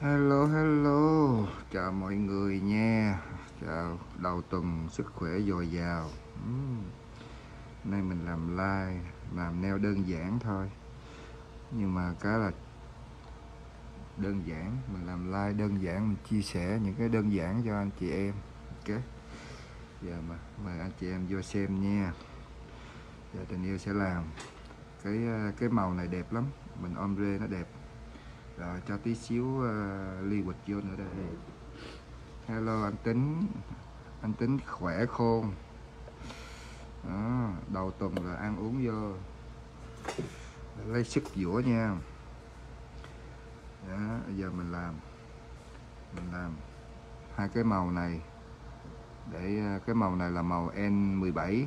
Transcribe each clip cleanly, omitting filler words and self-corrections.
Hello hello, chào mọi người nha. Chào đầu tuần sức khỏe dồi dào. Nay mình làm like, làm nail đơn giản thôi. Nhưng mà cái là đơn giản, mình làm like đơn giản, mình chia sẻ những cái đơn giản cho anh chị em. Ok. Giờ mà mời anh chị em vô xem nha. Giờ tình yêu sẽ làm cái màu này đẹp lắm, mình ombre nó đẹp. Rồi cho tí xíu liquid vô nữa đây. Hello anh Tính khỏe khôn. Đó, đầu tuần là ăn uống vô, lấy sức dũa nha. Đó, bây giờ mình làm hai cái màu này để cái màu này là màu N17.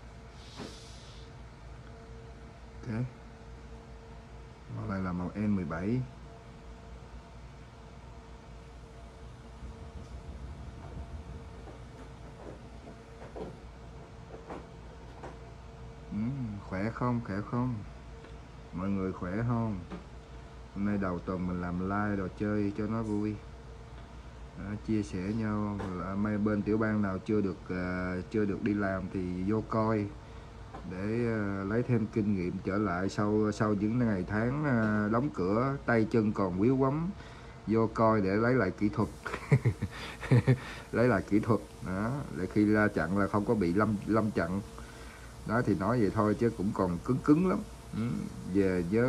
Ok, màu này là màu N17. Khỏe không, khỏe không, mọi người khỏe không? Hôm nay đầu tuần mình làm like đồ chơi cho nó vui. Đó, chia sẻ nhau. Mấy bên tiểu bang nào chưa được đi làm thì vô coi để lấy thêm kinh nghiệm trở lại sau những ngày tháng đóng cửa, tay chân còn quýu quắm, vô coi để lấy lại kỹ thuật. Lấy lại kỹ thuật đó, để khi ra chặn là không có bị lâm chặn. Đó thì nói vậy thôi chứ cũng còn cứng lắm. Về nhớ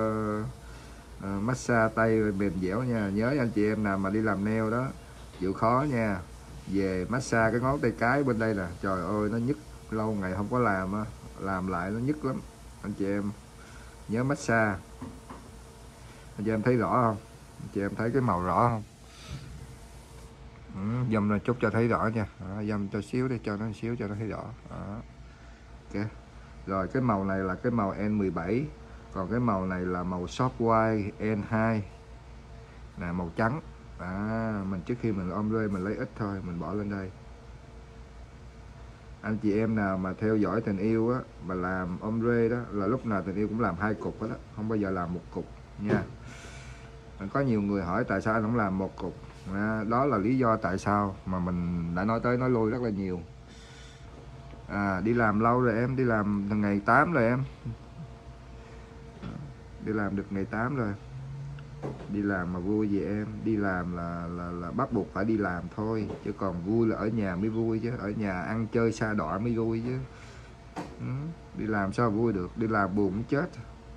massage tay mềm dẻo nha. Nhớ anh chị em nào mà đi làm nail đó chịu khó nha, về massage cái ngón tay cái bên đây nè, trời ơi nó nhức, lâu ngày không có làm á, làm lại nó nhức lắm. Anh chị em nhớ massage. Anh chị em thấy rõ không? Anh chị em thấy cái màu rõ không? Dâm ra chút cho thấy rõ nha. Đó, dâm cho xíu đi, cho nó xíu cho nó thấy rõ. Đó. Ok. Rồi cái màu này là cái màu N17, còn cái màu này là màu soft white N2 là màu trắng. Mình trước khi mình ombre mình lấy ít thôi, mình bỏ lên đây. Anh chị em nào mà theo dõi tình yêu á, mà làm ombre đó là lúc nào tình yêu cũng làm 2 cục đó, không bao giờ làm 1 cục nha. Có nhiều người hỏi tại sao anh không làm 1 cục. Đó là lý do tại sao mà mình đã nói tới nói lui rất là nhiều. Đi làm lâu rồi em, đi làm từ ngày 8 rồi em, đi làm được ngày 8 rồi. Đi làm mà vui gì em, đi làm là bắt buộc phải đi làm thôi, chứ còn vui là ở nhà mới vui chứ, ở nhà ăn chơi sa đọa mới vui chứ. Đi làm sao vui được, đi làm buồn muốn chết.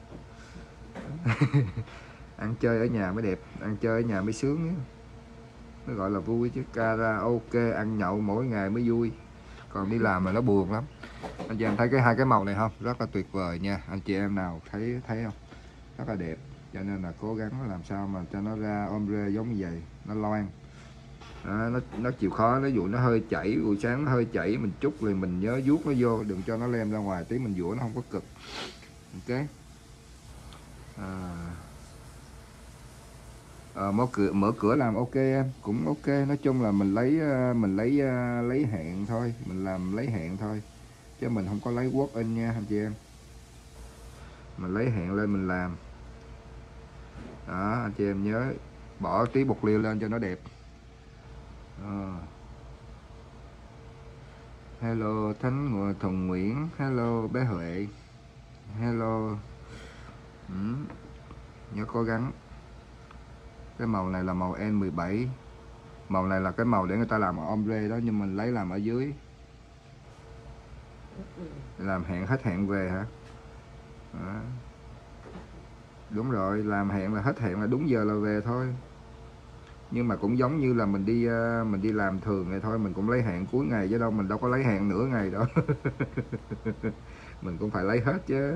Ăn chơi ở nhà mới đẹp, ăn chơi ở nhà mới sướng ấy. Nó gọi là vui chứ, karaoke ăn nhậu mỗi ngày mới vui, còn đi làm mà nó buồn lắm. Anh chị em thấy hai cái màu này không, rất là tuyệt vời nha. Anh chị em nào thấy không, rất là đẹp. Cho nên là cố gắng làm sao mà cho nó ra ombre giống như vậy, nó loang. Đó, nó chịu khó, ví dụ nó hơi chảy, buổi sáng nó hơi chảy, mình trút thì mình nhớ vuốt nó vô, đừng cho nó lem ra ngoài, tí mình dũa nó không có cực. Ok. Mở cửa làm ok em, cũng ok. Nói chung là mình lấy hẹn thôi, mình làm lấy hẹn thôi, chứ mình không có lấy work in nha anh chị em. Mình lấy hẹn lên mình làm. Đó, anh chị em nhớ bỏ tí bột liêu lên cho nó đẹp. Hello Thuần Nguyễn, hello bé Huệ, hello. Nhớ cố gắng. Cái màu này là màu N17. Màu này là cái màu để người ta làm ombre đó, nhưng mình lấy làm ở dưới. Làm hẹn hết hẹn về hả? Đó. Đúng rồi, làm hẹn là hết hẹn là đúng giờ là về thôi. Nhưng mà cũng giống như là mình đi làm thường này thôi, mình cũng lấy hẹn cuối ngày chứ đâu, mình đâu có lấy hẹn nửa ngày đâu. Mình cũng phải lấy hết chứ.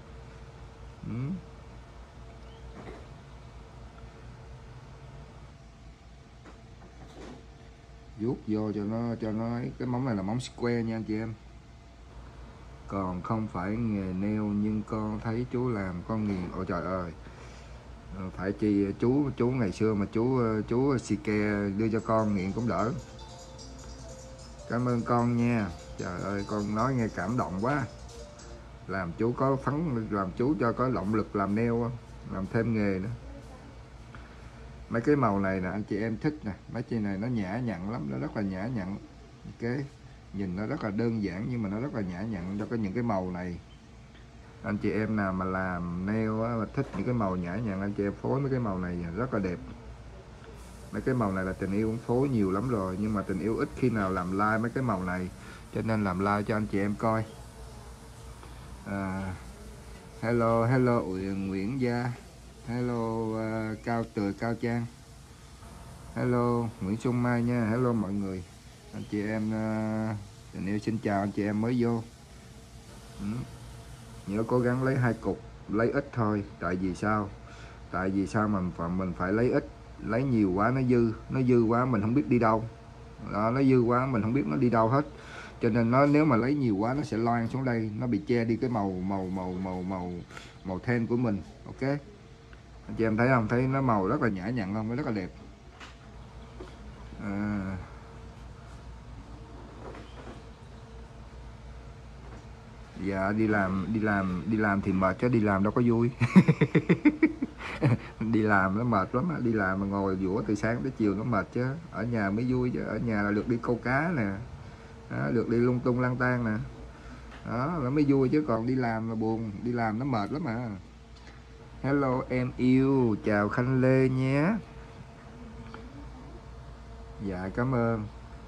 Vuốt vô cho nó cái móng này là móng square nha anh chị em. Còn không phải nghề nail nhưng con thấy chú làm con nghiền. Ôi trời ơi, phải chi chú ngày xưa mà chú Sike đưa cho con nghiện cũng đỡ. Cảm ơn con nha. Trời ơi, con nói nghe cảm động quá. Làm chú có làm chú cho có động lực làm nail, làm thêm nghề nữa. Mấy cái màu này nè anh chị em thích nè, mấy chị này nó nhã nhặn lắm, nó rất là nhã nhặn. Ok, nhìn nó rất là đơn giản nhưng mà nó rất là nhã nhặn cho những cái màu này. Anh chị em nào mà làm nail á, mà thích những cái màu nhã nhặn, anh chị em phối mấy cái màu này rất là đẹp. Mấy cái màu này là Tình Yêu cũng phối nhiều lắm rồi, nhưng mà Tình Yêu ít khi nào làm like mấy cái màu này, cho nên làm like cho anh chị em coi. Hello hello Nguyễn Gia, hello Cao Tường Cao Trang, hello Nguyễn Xuân Mai nha, hello mọi người. Anh chị em Tình Yêu xin chào anh chị em mới vô. Nhớ cố gắng lấy 2 cục, lấy ít thôi. Tại vì sao? Tại vì sao mà mình phải lấy ít, lấy nhiều quá nó dư quá mình không biết đi đâu. Đó, nó dư quá mình không biết nó đi đâu hết. Cho nên nếu mà lấy nhiều quá nó sẽ loang xuống đây, nó bị che đi cái màu then của mình. Ok. Anh chị em thấy không? Thấy nó màu rất là nhã nhặn không? Nó rất là đẹp. Dạ đi làm thì mệt chứ đi làm đâu có vui. Đi làm nó mệt lắm, đi làm mà ngồi dũa từ sáng tới chiều nó mệt chứ. Ở nhà mới vui chứ, ở nhà là được đi câu cá nè, đó, được đi lung tung lang tang nè, đó nó mới vui chứ còn đi làm là buồn, đi làm nó mệt lắm mà. Hello em yêu, chào Khanh Lê nhé. Dạ cảm ơn.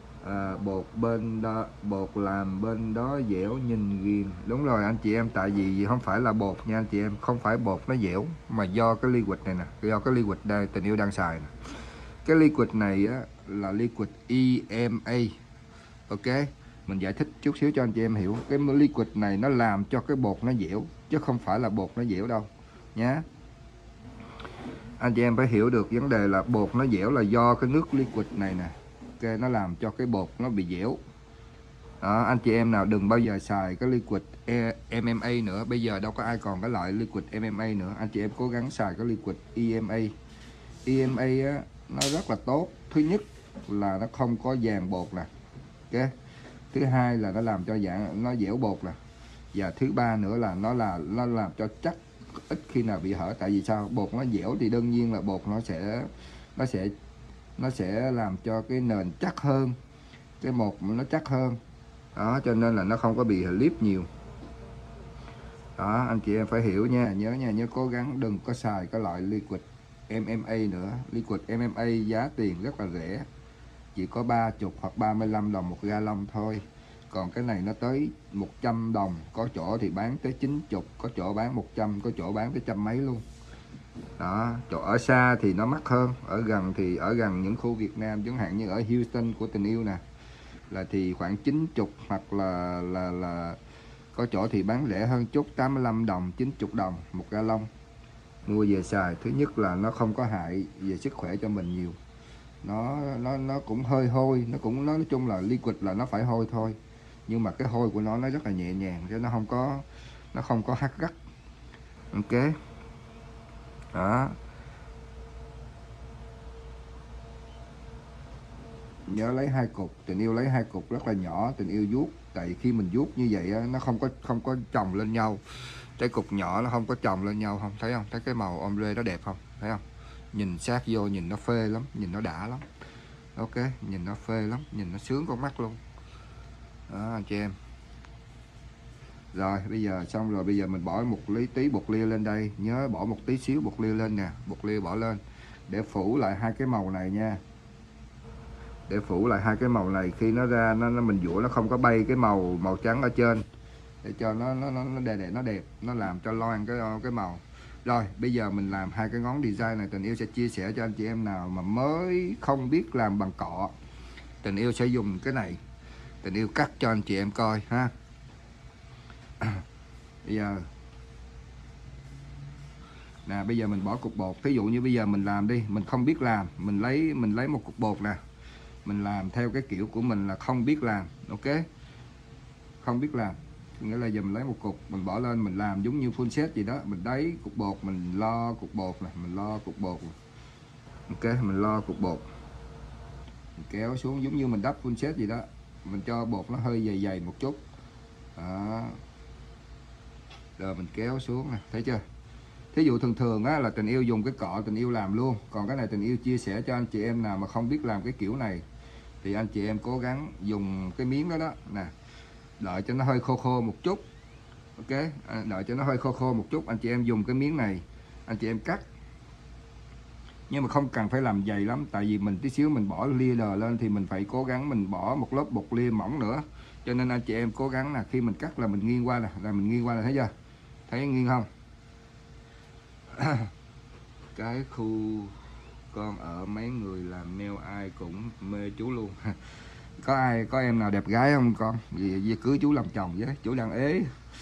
Bột làm bên đó dẻo nhìn ghiền. Đúng rồi anh chị em, tại vì không phải là bột nha anh chị em, không phải bột nó dẻo mà do cái liquid này nè, do cái liquid đây Tình Yêu đang xài nè. Cái liquid này á, là liquid EMA. Ok, mình giải thích chút xíu cho anh chị em hiểu. Cái liquid này nó làm cho cái bột nó dẻo chứ không phải là bột nó dẻo đâu nhá. Anh chị em phải hiểu được vấn đề là bột nó dẻo là do cái nước liquid này nè. Ok, nó làm cho cái bột nó bị dẻo. Đó, anh chị em nào đừng bao giờ xài cái liquid MMA nữa. Bây giờ đâu có ai còn cái loại liquid MMA nữa. Anh chị em cố gắng xài cái liquid EMA. EMA á, nó rất là tốt. Thứ nhất là nó không có dàn bột nè. Ok. Thứ hai là nó làm cho nó dẻo bột nè. Và thứ ba nữa là nó làm cho chắc, ít khi nào bị hở. Tại vì sao? Bột nó dẻo thì đương nhiên là bột nó sẽ làm cho cái nền chắc hơn, cái bột nó chắc hơn. Đó, cho nên là nó không có bị líp nhiều. Đó, anh chị em phải hiểu nha, nhớ cố gắng đừng có xài cái loại liquid MMA nữa. Liquid MMA giá tiền rất là rẻ, chỉ có 30 hoặc 35 đồng một gallon thôi. Còn cái này nó tới 100 đồng, có chỗ thì bán tới 90, có chỗ bán 100, có chỗ bán tới trăm mấy luôn. Đó, chỗ ở xa thì nó mắc hơn, ở gần thì ở gần những khu Việt Nam chẳng hạn như ở Houston của Tình Yêu nè, là thì khoảng 90 hoặc là có chỗ thì bán rẻ hơn chút, 85 đồng, 90 đồng một gallon. Mua về xài, thứ nhất là nó không có hại về sức khỏe cho mình nhiều. Nó cũng hơi hôi, nói chung là liquid là nó phải hôi thôi. Nhưng mà cái hôi của nó rất là nhẹ nhàng chứ nó không có hắc gắt. Ok. Đó. Nhớ lấy 2 cục, Tình Yêu lấy 2 cục rất là nhỏ, Tình Yêu vuốt. Tại khi mình vuốt như vậy á, nó không có chồng lên nhau. Cái cục nhỏ nó không có chồng lên nhau, không thấy không? Thấy cái màu ombre nó đẹp không? Thấy không? Nhìn sát vô nhìn nó phê lắm, nhìn nó đã lắm. Ok, nhìn nó phê lắm, nhìn nó sướng con mắt luôn. Đó anh chị em. Rồi bây giờ xong rồi, bây giờ mình bỏ một tí bột lia lên đây. Nhớ bỏ một tí xíu bột lia lên nè, bột lia bỏ lên để phủ lại hai cái màu này nha. Để phủ lại hai cái màu này, khi nó ra mình dũa nó không có bay cái màu trắng ở trên, để cho nó đẹp, nó làm cho loang cái màu. Rồi bây giờ mình làm hai cái ngón design này. Tình Yêu sẽ chia sẻ cho anh chị em nào mà mới không biết làm bằng cọ. Tình Yêu sẽ dùng cái này, Tình Yêu cắt cho anh chị em coi ha. Bây giờ nè, bây giờ mình bỏ cục bột. Ví dụ như bây giờ mình làm đi, mình không biết làm, mình lấy một cục bột nè, mình làm theo cái kiểu của mình là không biết làm. Ok, không biết làm nghĩa là giờ mình lấy một cục, mình bỏ lên, mình làm giống như full set gì đó. Mình đáy cục bột, mình lo cục bột này, mình lo cục bột này. Ok, mình lo cục bột, mình kéo xuống giống như mình đắp full set gì đó. Mình cho bột nó hơi dày dày một chút đó. Rồi mình kéo xuống nè, thấy chưa? Thí dụ thường thường á là tình yêu dùng cái cọ tình yêu làm luôn, còn cái này tình yêu chia sẻ cho anh chị em nào mà không biết làm cái kiểu này thì anh chị em cố gắng dùng cái miếng đó đó nè, đợi cho nó hơi khô khô một chút. Ok, đợi cho nó hơi khô khô một chút, anh chị em dùng cái miếng này anh chị em cắt, nhưng mà không cần phải làm dày lắm, tại vì mình tí xíu mình bỏ leader lên thì mình phải cố gắng mình bỏ một lớp bột lia mỏng nữa, cho nên anh chị em cố gắng là khi mình cắt là mình nghiêng qua nè, là mình nghiêng qua là thấy chưa, thấy nghiêng không? Cái khu con ở mấy người làm nail ai cũng mê chú luôn. Có em nào đẹp gái không con? Vì cưới chú làm chồng với, chú đang ế.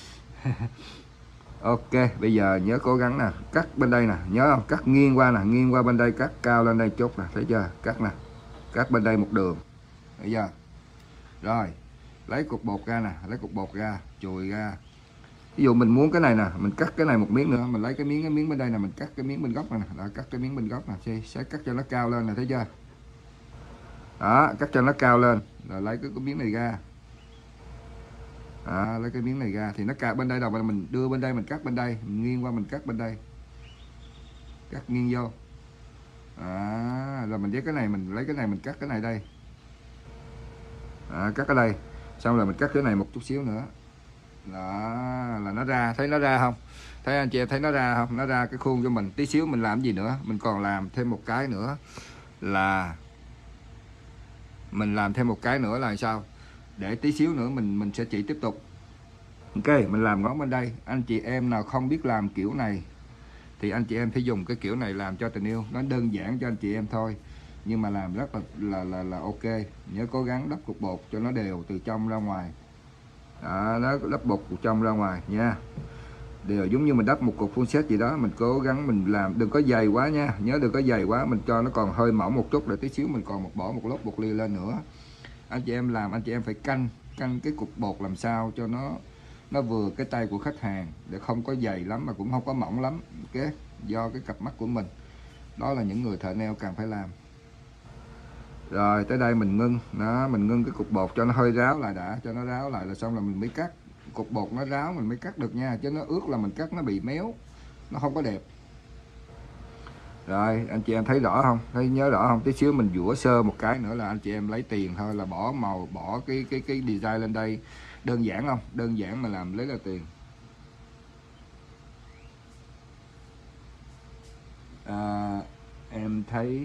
Ok, bây giờ nhớ cố gắng nè, cắt bên đây nè, nhớ không? Cắt nghiêng qua nè, nghiêng qua bên đây, cắt cao lên đây chút nè, thấy chưa? Cắt nè, cắt bên đây một đường, thấy chưa? Rồi, lấy cục bột ra nè, lấy cục bột ra, chùi ra. Ví dụ mình muốn cái này nè, mình cắt cái này một miếng nữa, mình lấy cái miếng bên đây nè, mình cắt cái miếng bên góc này nè, đó, cắt cái miếng bên góc nè, sẽ cắt cho nó cao lên nè, thấy chưa? Đó, cắt cho nó cao lên, rồi lấy cái miếng này ra. Đó, lấy cái miếng này ra thì nó cao bên đây đầu mình đưa bên đây mình cắt bên đây, mình nghiêng qua mình cắt bên đây, cắt nghiêng vô. Rồi mình với cái này mình lấy cái này mình cắt cái này đây. Cắt ở đây, xong rồi mình cắt cái này một chút xíu nữa. Đó là nó ra, thấy nó ra không? Thấy anh chị em thấy nó ra không? Nó ra cái khuôn cho mình. Tí xíu mình làm gì nữa? Mình còn làm thêm một cái nữa là sao? Để tí xíu nữa mình sẽ chỉ tiếp tục. Ok, mình làm ngón bên đây. Anh chị em nào không biết làm kiểu này thì anh chị em phải dùng cái kiểu này làm cho tình yêu. Nó đơn giản cho anh chị em thôi, nhưng mà làm rất là ok. Nhớ cố gắng đắp cục bột cho nó đều từ trong ra ngoài. Đó, nó đắp bột từ trong ra ngoài nha. Đều giống như mình đắp một cục full set gì đó, mình cố gắng mình làm đừng có dày quá nha, nhớ đừng có dày quá, mình cho nó còn hơi mỏng một chút, để tí xíu mình còn bỏ một lớp bột lia lên nữa. Anh chị em làm, anh chị em phải canh cái cục bột làm sao cho nó vừa cái tay của khách hàng, để không có dày lắm mà cũng không có mỏng lắm. Ok, do cái cặp mắt của mình, đó là những người thợ nail càng phải làm. Rồi tới đây mình ngưng đó, mình ngưng cái cục bột cho nó hơi ráo lại đã, cho nó ráo lại là xong là mình mới cắt. Cục bột nó ráo mình mới cắt được nha, chứ nó ướt là mình cắt nó bị méo, nó không có đẹp. Rồi anh chị em thấy rõ không, thấy nhớ rõ không? Tí xíu mình vũa sơ một cái nữa là anh chị em lấy tiền thôi, là bỏ màu, bỏ cái design lên đây. Đơn giản không? Đơn giản mà làm lấy ra tiền. Em thấy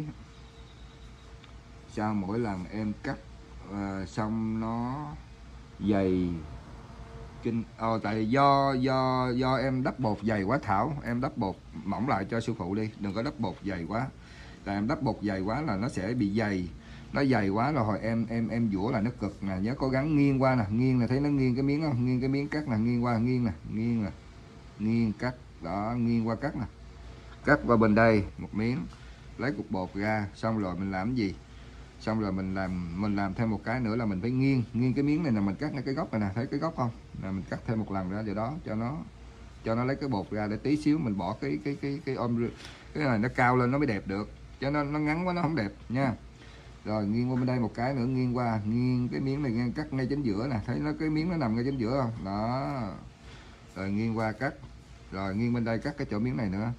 sao mỗi lần em cắt xong nó dày kinh. Tại do em đắp bột dày quá Thảo, em đắp bột mỏng lại cho sư phụ đi, đừng có đắp bột dày quá. Tại em đắp bột dày quá là nó sẽ bị dày, nó dày quá rồi hồi em vũa là nó cực nè. Nhớ cố gắng nghiêng qua nè, nghiêng là thấy nó nghiêng cái miếng không, nghiêng cái miếng cắt nè, nghiêng qua, nghiêng nè, nghiêng cắt đó, nghiêng qua cắt nè, cắt qua bên đây một miếng, lấy cục bột ra, xong rồi mình làm cái gì? Xong rồi mình làm thêm một cái nữa là mình phải nghiêng cái miếng này là mình cắt ngay cái góc này nè, thấy cái góc không? Là mình cắt thêm một lần ra, vậy đó cho nó lấy cái bột ra, để tí xíu mình bỏ cái ôm cái này nó cao lên nó mới đẹp được, cho nó ngắn quá nó không đẹp nha. Rồi nghiêng qua bên đây một cái nữa, nghiêng cái miếng này ngang, cắt ngay chính giữa nè, thấy nó cái miếng nó nằm ngay chính giữa không? Đó. Rồi nghiêng qua cắt, rồi nghiêng bên đây cắt cái chỗ miếng này nữa.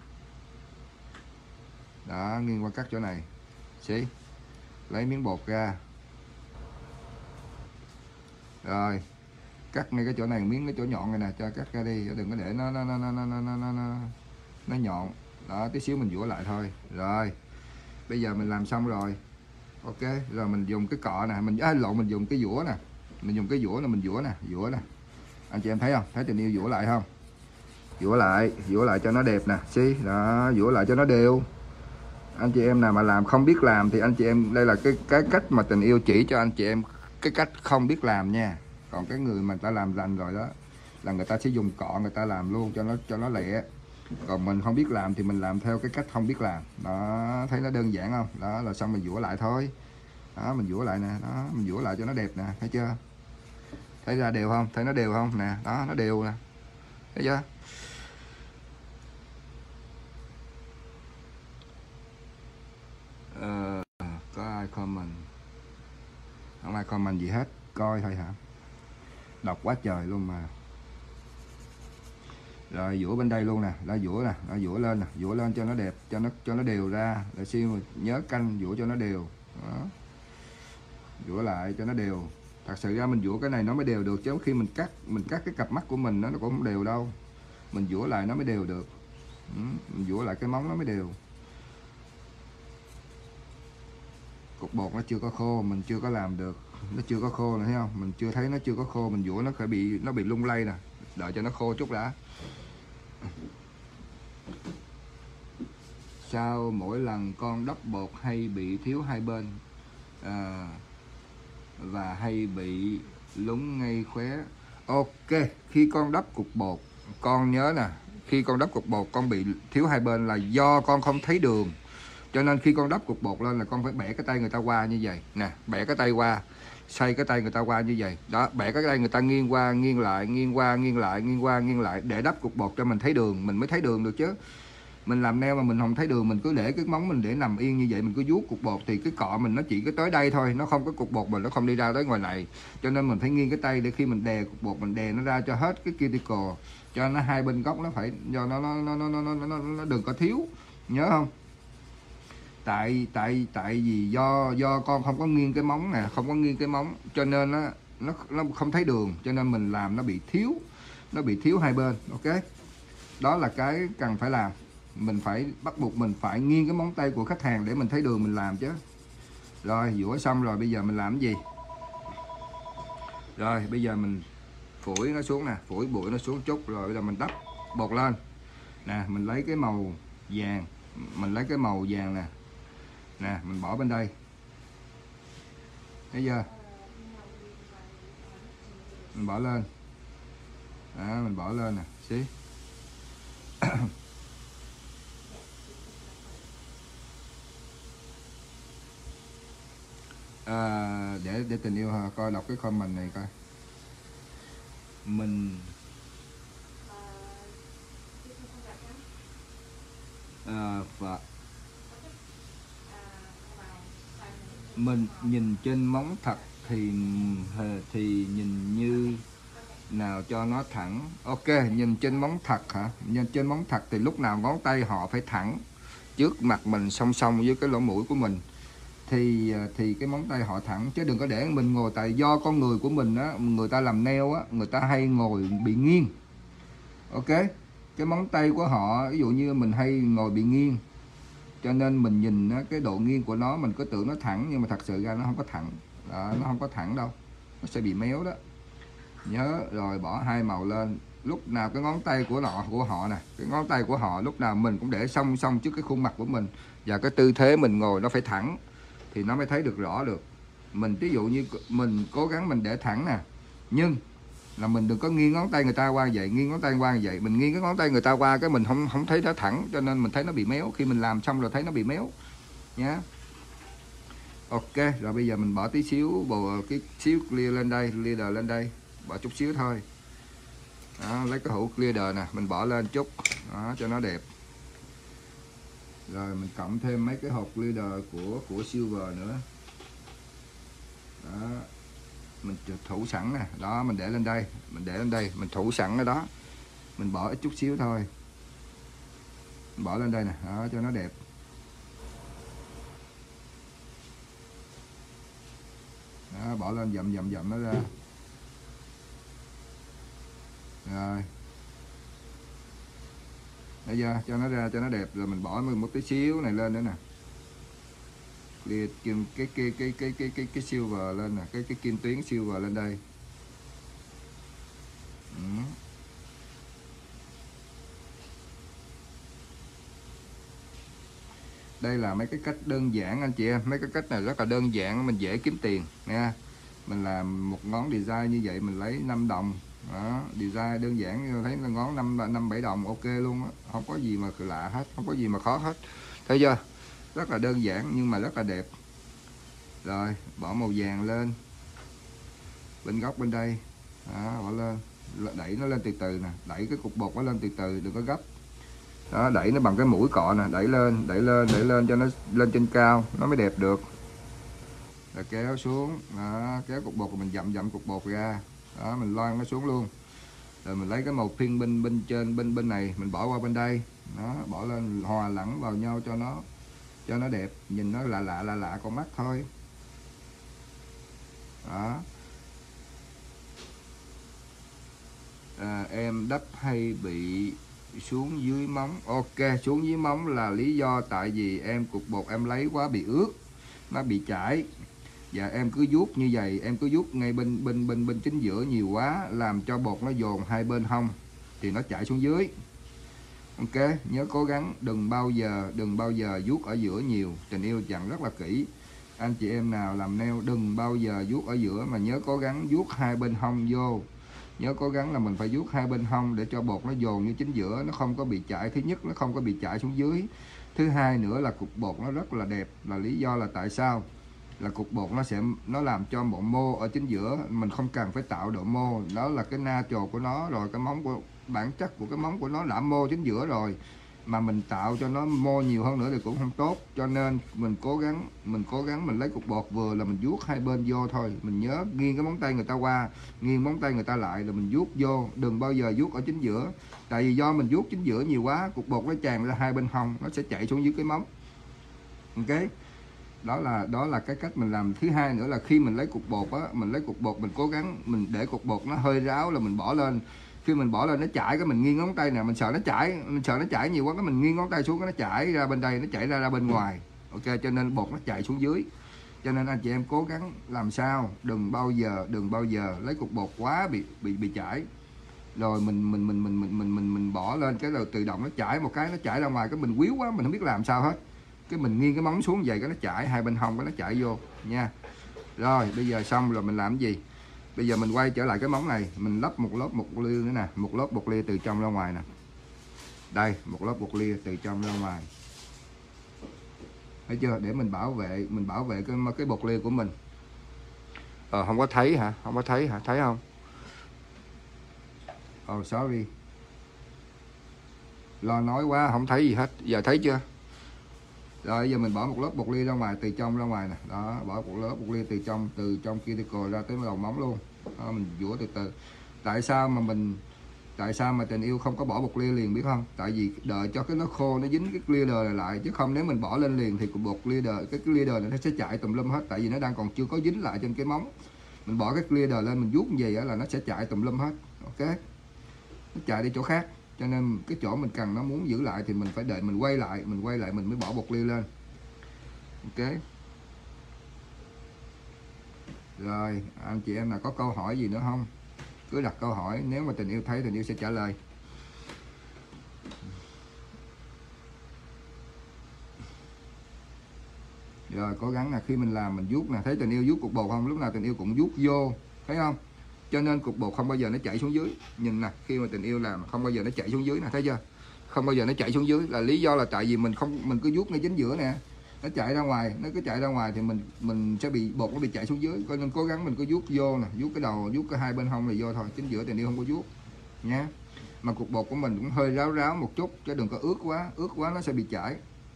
Đó, nghiêng qua cắt chỗ này. Xí. Lấy miếng bột ra. Rồi, cắt ngay cái chỗ này, miếng cái chỗ nhọn này nè, cho cắt ra đi, đừng có để nó nhọn. Đó, tí xíu mình vũa lại thôi. Rồi. Bây giờ mình làm xong rồi. Ok, rồi mình dùng cái cọ nè, mình dùng cái dũa nè. Mình dùng cái dũa là mình vũa nè. Anh chị em thấy không? Thấy tình yêu vũa lại không? Vũa lại cho nó đẹp nè, xí. Đó, vũa lại cho nó đều. Anh chị em nào mà làm không biết làm thì anh chị em, đây là cái cách mà tình yêu chỉ cho anh chị em cái cách không biết làm nha. Còn cái người mà ta làm rành rồi đó là người ta sẽ dùng cọ người ta làm luôn cho nó lẹ. Còn mình không biết làm thì mình làm theo cái cách không biết làm. Đó, thấy nó đơn giản không? Đó là xong mình vũa lại thôi. Đó, mình vũa lại nè, đó, mình vũa lại cho nó đẹp nè, thấy chưa? Thấy ra đều không? Thấy nó đều không nè? Đó, nó đều nè. Thấy chưa? Có ai comment? Không ai comment gì hết, coi thôi hả? Đọc quá trời luôn mà. Rồi dũa bên đây luôn nè, đã dũa nè, đã dũa lên nè, dũa lên cho nó đẹp, cho nó đều ra. Rồi siêu nhớ canh dũa cho nó đều. Đó. Dũa lại cho nó đều. Thật sự ra mình dũa cái này nó mới đều được, chứ khi mình cắt cái cặp mắt của mình nó cũng không đều đâu. Mình dũa lại nó mới đều được. Mình dũa lại cái móng nó mới đều. Cục bột nó chưa có khô, mình chưa có làm được, nó chưa có khô này, thấy không? Mình chưa thấy nó chưa có khô, mình dũa nó phải bị lung lay nè. Đợi cho nó khô chút đã. Sao mỗi lần con đắp bột hay bị thiếu hai bên và hay bị lúng ngay khóe? Ok, khi con đắp cục bột, con nhớ nè, khi con đắp cục bột con bị thiếu hai bên là do con không thấy đường. Cho nên khi con đắp cục bột lên là con phải bẻ cái tay người ta qua như vậy nè, bẻ cái tay qua, xoay cái tay người ta qua như vậy đó, bẻ cái tay người ta nghiêng qua nghiêng lại, nghiêng qua nghiêng lại, nghiêng qua nghiêng lại để đắp cục bột cho mình thấy đường, mình mới thấy đường được chứ. Mình làm nail mà mình không thấy đường, mình cứ để cái móng mình để nằm yên như vậy, mình cứ vuốt cục bột thì cái cọ mình nó chỉ có tới đây thôi, nó không có cục bột mình nó không đi ra tới ngoài này. Cho nên mình phải nghiêng cái tay để khi mình đè cục bột mình đè nó ra cho hết cái cuticle, cho nó hai bên góc nó phải do nó đừng có thiếu, nhớ không? Tại vì do con không có nghiêng cái móng nè, không có nghiêng cái móng cho nên nó không thấy đường, cho nên mình làm nó bị thiếu hai bên. Ok, đó là cái cần phải làm. Mình phải bắt buộc mình phải nghiêng cái móng tay của khách hàng để mình thấy đường mình làm chứ. Rồi dũa xong rồi bây giờ mình làm cái gì? Rồi bây giờ mình phủi nó xuống nè, phủi bụi nó xuống chút, rồi bây giờ mình đắp bột lên nè. Mình lấy cái màu vàng, nè nè, mình bỏ bên đây, thấy chưa? Mình bỏ lên đó, mình bỏ lên nè xí. Để tình yêu coi đọc cái comment này coi. Mình và mình nhìn trên móng thật thì nhìn như nào cho nó thẳng. Ok, nhìn trên móng thật hả? Nhìn trên móng thật thì lúc nào ngón tay họ phải thẳng trước mặt mình, song song với cái lỗ mũi của mình thì cái móng tay họ thẳng, chứ đừng có để mình ngồi. Tại do con người của mình á, người ta làm nail á, người ta hay ngồi bị nghiêng. Ok, cái móng tay của họ ví dụ như mình hay ngồi bị nghiêng, cho nên mình nhìn cái độ nghiêng của nó mình cứ tưởng nó thẳng, nhưng mà thật sự ra nó không có thẳng đó, nó không có thẳng đâu, nó sẽ bị méo đó. Nhớ rồi, bỏ hai màu lên. Lúc nào cái ngón tay của họ nè, cái ngón tay của họ lúc nào mình cũng để song song trước cái khuôn mặt của mình, và cái tư thế mình ngồi nó phải thẳng thì nó mới thấy được rõ được. Mình ví dụ như mình cố gắng mình để thẳng nè, nhưng là mình đừng có nghiêng ngón tay người ta qua vậy, nghiêng ngón tay qua vậy. Mình nghiêng cái ngón tay người ta qua cái mình không thấy nó thẳng, cho nên mình thấy nó bị méo. Khi mình làm xong rồi thấy nó bị méo nhá. Ok, rồi bây giờ mình bỏ tí xíu cái xíu clear lên đây, leader lên đây, bỏ chút xíu thôi đó, lấy cái hũ clear nè mình bỏ lên chút đó cho nó đẹp. Rồi mình cộng thêm mấy cái hộp leader của silver nữa đó, mình thủ sẵn nè đó, mình để lên đây, mình thủ sẵn ở đó, mình bỏ ít chút xíu thôi, mình bỏ lên đây nè đó cho nó đẹp. Đó, bỏ lên dậm nó ra. Rồi bây giờ cho nó ra cho nó đẹp. Rồi mình bỏ một tí xíu này lên nữa nè, cái silver lên nè, cái kim tuyến silver lên đây. Đây là mấy cái cách đơn giản anh chị em, mấy cái cách này rất là đơn giản, mình dễ kiếm tiền nha. Mình làm một ngón design như vậy mình lấy 5 đồng đó, design đơn giản thấy là ngón 5-7 đồng ok luôn đó. Không có gì mà lạ hết, không có gì mà khó hết, thấy chưa? Rất là đơn giản nhưng mà rất là đẹp. Rồi bỏ màu vàng lên bên góc bên đây đó, bỏ lên, đẩy nó lên từ từ nè, đẩy cái cục bột nó lên từ từ, đừng có gấp đó, đẩy nó bằng cái mũi cọ nè, đẩy lên cho nó lên trên cao nó mới đẹp được. Rồi kéo xuống đó, kéo cục bột của mình dậm cục bột ra đó, mình loan nó xuống luôn Rồi mình lấy cái màu pink bên trên bên này mình bỏ qua bên đây, nó bỏ lên hòa lẫn vào nhau cho nó đẹp, nhìn nó lạ con mắt thôi. Đó. Em đắp hay bị xuống dưới móng. Ok, xuống dưới móng là lý do tại vì em cục bột em lấy quá bị ướt, nó bị chảy. Và em cứ vuốt như vậy, em cứ vuốt ngay bên chính giữa nhiều quá, làm cho bột nó dồn hai bên hông thì nó chảy xuống dưới. Ok, nhớ cố gắng đừng bao giờ vuốt ở giữa nhiều. Tình yêu dặn rất là kỹ. Anh chị em nào làm nail đừng bao giờ vuốt ở giữa, mà nhớ cố gắng vuốt hai bên hông vô. Nhớ cố gắng là mình phải vuốt hai bên hông để cho bột nó dồn như chính giữa, nó không có bị chảy. Thứ nhất, nó không có bị chảy xuống dưới. Thứ hai nữa là cục bột nó rất là đẹp. Là lý do là tại sao? Là cục bột nó làm cho bộ mô ở chính giữa mình không cần phải tạo độ mô. Đó là cái natural của nó rồi, cái móng của bản chất của cái móng của nó đã mô chính giữa rồi, mà mình tạo cho nó mô nhiều hơn nữa thì cũng không tốt. Cho nên mình cố gắng mình lấy cục bột vừa là mình vuốt hai bên vô thôi. Mình nhớ nghiêng cái móng tay người ta qua, nghiêng móng tay người ta lại là mình vuốt vô, đừng bao giờ vuốt ở chính giữa. Tại vì do mình vuốt chính giữa nhiều quá, cục bột nó tràn ra hai bên hông, nó sẽ chạy xuống dưới cái móng. Ok, đó là cái cách mình làm. Thứ hai nữa là khi mình lấy cục bột á, mình lấy cục bột mình cố gắng mình để cục bột nó hơi ráo là mình bỏ lên. Khi mình bỏ lên nó chảy cái mình nghiêng ngón tay nè, mình sợ nó chảy nhiều quá, cái mình nghiêng ngón tay xuống cái nó chảy ra bên đây, nó chảy ra bên ngoài. Ok, cho nên bột nó chạy xuống dưới. Cho nên anh chị em cố gắng làm sao đừng bao giờ lấy cục bột quá bị chảy. Rồi mình bỏ lên cái rồi tự động nó chảy một cái, nó chảy ra ngoài, cái mình quýu quá mình không biết làm sao hết. Cái mình nghiêng cái móng xuống vậy cái nó chảy hai bên hông, cái nó chảy vô nha. Rồi bây giờ xong rồi mình làm cái gì? Bây giờ mình quay trở lại cái móng này, mình lắp một lớp bột lia nữa nè, một lớp bột lia từ trong ra ngoài nè. Đây, một lớp bột lia từ trong ra ngoài. Thấy chưa? Để mình bảo vệ cái bột lia của mình. Không có thấy hả? Không có thấy hả? Thấy không? Sorry. Lo nói quá không thấy gì hết. Giờ thấy chưa? Rồi giờ mình bỏ một lớp bột lia ra ngoài, từ trong ra ngoài nè. Đó, bỏ một lớp bột lia từ trong cuticle ra tới đầu móng luôn. Đó, mình vũa từ từ. Tại sao mà tình yêu không có bỏ bột lia liền biết không? Tại vì đợi cho cái nó khô, nó dính cái leader này lại, chứ không nếu mình bỏ lên liền thì cục bột leader, cái leader này nó sẽ chạy tùm lum hết, tại vì nó đang còn chưa có dính lại trên cái móng. Mình bỏ cái leader lên mình vuốt như vậy là nó sẽ chạy tùm lum hết. Ok, nó chạy đi chỗ khác. Cho nên cái chỗ mình cần nó muốn giữ lại thì mình phải đợi mình quay lại mình mới bỏ bột lia lên. Ok, rồi anh chị em nào có câu hỏi gì nữa không, cứ đặt câu hỏi, nếu mà tình yêu thấy tình yêu sẽ trả lời. Rồi cố gắng là khi mình làm mình vuốt nè, thấy tình yêu vuốt cục bột không, lúc nào tình yêu cũng vuốt vô, thấy không? Cho nên cục bột không bao giờ nó chảy xuống dưới. Nhìn nè, khi mà tình yêu làm không bao giờ nó chảy xuống dưới nè, thấy chưa? Không bao giờ nó chảy xuống dưới là lý do là tại vì mình cứ vuốt ngay chính giữa nè, nó chạy ra ngoài, nó cứ chạy ra ngoài thì mình sẽ bị bột nó bị chạy xuống dưới. Cho nên cố gắng mình cứ vuốt vô nè, vuốt cái đầu, vuốt cái hai bên hông này vô thôi, chính giữa tình yêu không có vuốt nhé. Mà cục bột của mình cũng hơi ráo một chút, chứ đừng có ướt quá nó sẽ bị chảy.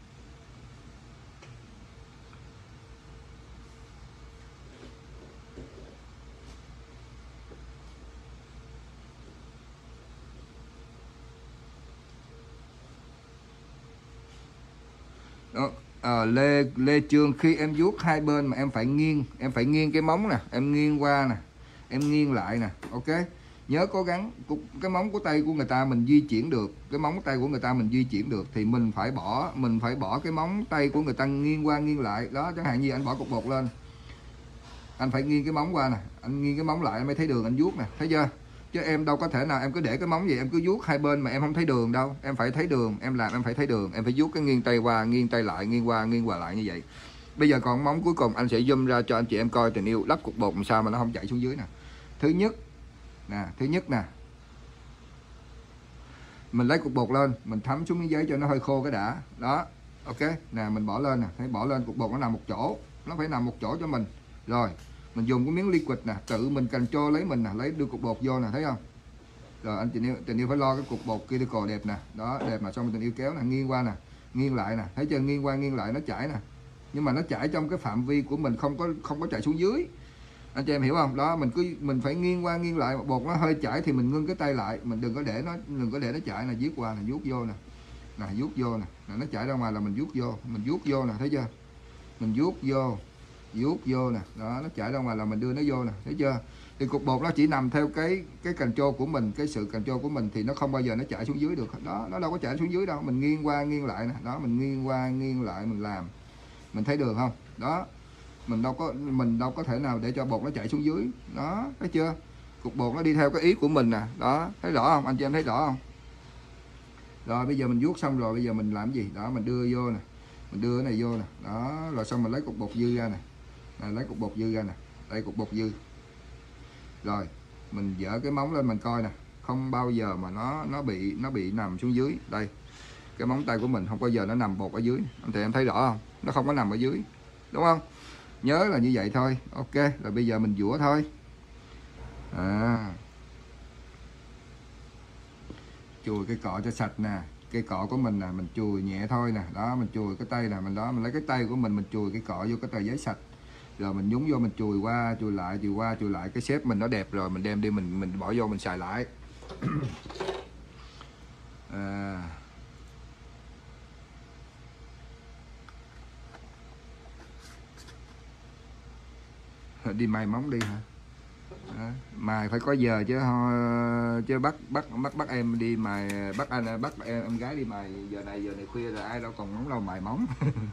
Đó. Lê Trương, khi em vuốt hai bên mà em phải nghiêng cái móng nè, em nghiêng qua nè, em nghiêng lại nè. Ok, nhớ cố gắng cái móng của tay của người ta mình di chuyển được, cái móng tay của người ta mình di chuyển được thì mình phải bỏ cái móng tay của người ta nghiêng qua nghiêng lại. Đó, chẳng hạn như anh bỏ cục bột lên, anh phải nghiêng cái móng qua nè, anh nghiêng cái móng lại anh mới thấy đường anh vuốt nè, thấy chưa? Chứ em đâu có thể nào em cứ để cái móng gì em cứ vuốt hai bên mà em không thấy đường đâu. Em phải thấy đường, em làm em phải thấy đường, em phải vuốt cái nghiêng tay qua nghiêng tay lại, nghiêng qua lại như vậy. Bây giờ còn móng cuối cùng anh sẽ zoom ra cho anh chị em coi tình yêu lắp cục bột làm sao mà nó không chạy xuống dưới nè. Thứ nhất nè, mình lấy cục bột lên, mình thấm xuống miếng giấy cho nó hơi khô cái đã. Đó, ok nè, mình bỏ lên nè, thấy bỏ lên cục bột nó nằm một chỗ, nó phải nằm một chỗ cho mình. Rồi mình dùng cái miếng liquid nè, tự mình control lấy mình nè, lấy đưa cục bột vô nè, thấy không? Rồi anh tình yêu phải lo cái cục bột cuticle đẹp nè, đó đẹp mà, xong mình tình yêu kéo nè, nghiêng qua nè, nghiêng lại nè, thấy chưa? Nghiêng qua nghiêng lại nó chảy nè, nhưng mà nó chảy trong cái phạm vi của mình, không có chạy xuống dưới. Anh chị em hiểu không? Đó, mình phải nghiêng qua nghiêng lại, bột nó hơi chảy thì mình ngưng cái tay lại, mình đừng có để nó chảy, là viết qua, là vuốt vô nè, vuốt vô nè, nó chảy ra ngoài là mình vuốt vô nè, thấy chưa? Mình vuốt vô nè, đó, nó chảy ra ngoài là mình đưa nó vô nè, thấy chưa? Thì cục bột nó chỉ nằm theo cái control của mình, cái sự control của mình thì nó không bao giờ nó chảy xuống dưới được. Đó, nó đâu có chảy xuống dưới đâu, mình nghiêng qua nghiêng lại nè, đó, mình nghiêng qua nghiêng lại mình làm, mình thấy được không? Đó, mình đâu có thể nào để cho bột nó chảy xuống dưới. Đó, thấy chưa? Cục bột nó đi theo cái ý của mình nè, đó, thấy rõ không? Anh chị em thấy rõ không? Rồi bây giờ mình vuốt xong rồi, bây giờ mình làm gì? Đó, mình đưa vô nè, mình đưa cái này vô nè, đó, rồi xong mình lấy cục bột dư ra nè, lấy cục bột dư ra nè, đây cục bột dư. Rồi mình dỡ cái móng lên mình coi nè, không bao giờ mà nó bị nằm xuống dưới. Đây, cái móng tay của mình không bao giờ nó nằm bột ở dưới. Anh chị em thấy rõ không? Nó không có nằm ở dưới, đúng không? Nhớ là như vậy thôi. Ok, rồi bây giờ mình dũa thôi. Chùi cái cọ cho sạch nè, cái cọ của mình nè, mình chùi nhẹ thôi nè, đó, mình chùi cái tay nè, mình đó, mình lấy cái tay của mình chùi cái cọ vô cái tờ giấy sạch, rồi mình nhúng vô, mình chùi qua chùi lại, chùi qua chùi lại, cái xếp mình nó đẹp rồi, mình đem đi mình bỏ vô mình xài lại. Đi mài móng đi hả? Mài phải có giờ chứ bắt em đi mài, bắt em gái đi mài giờ này khuya rồi ai đâu còn ngóng đâu mài móng.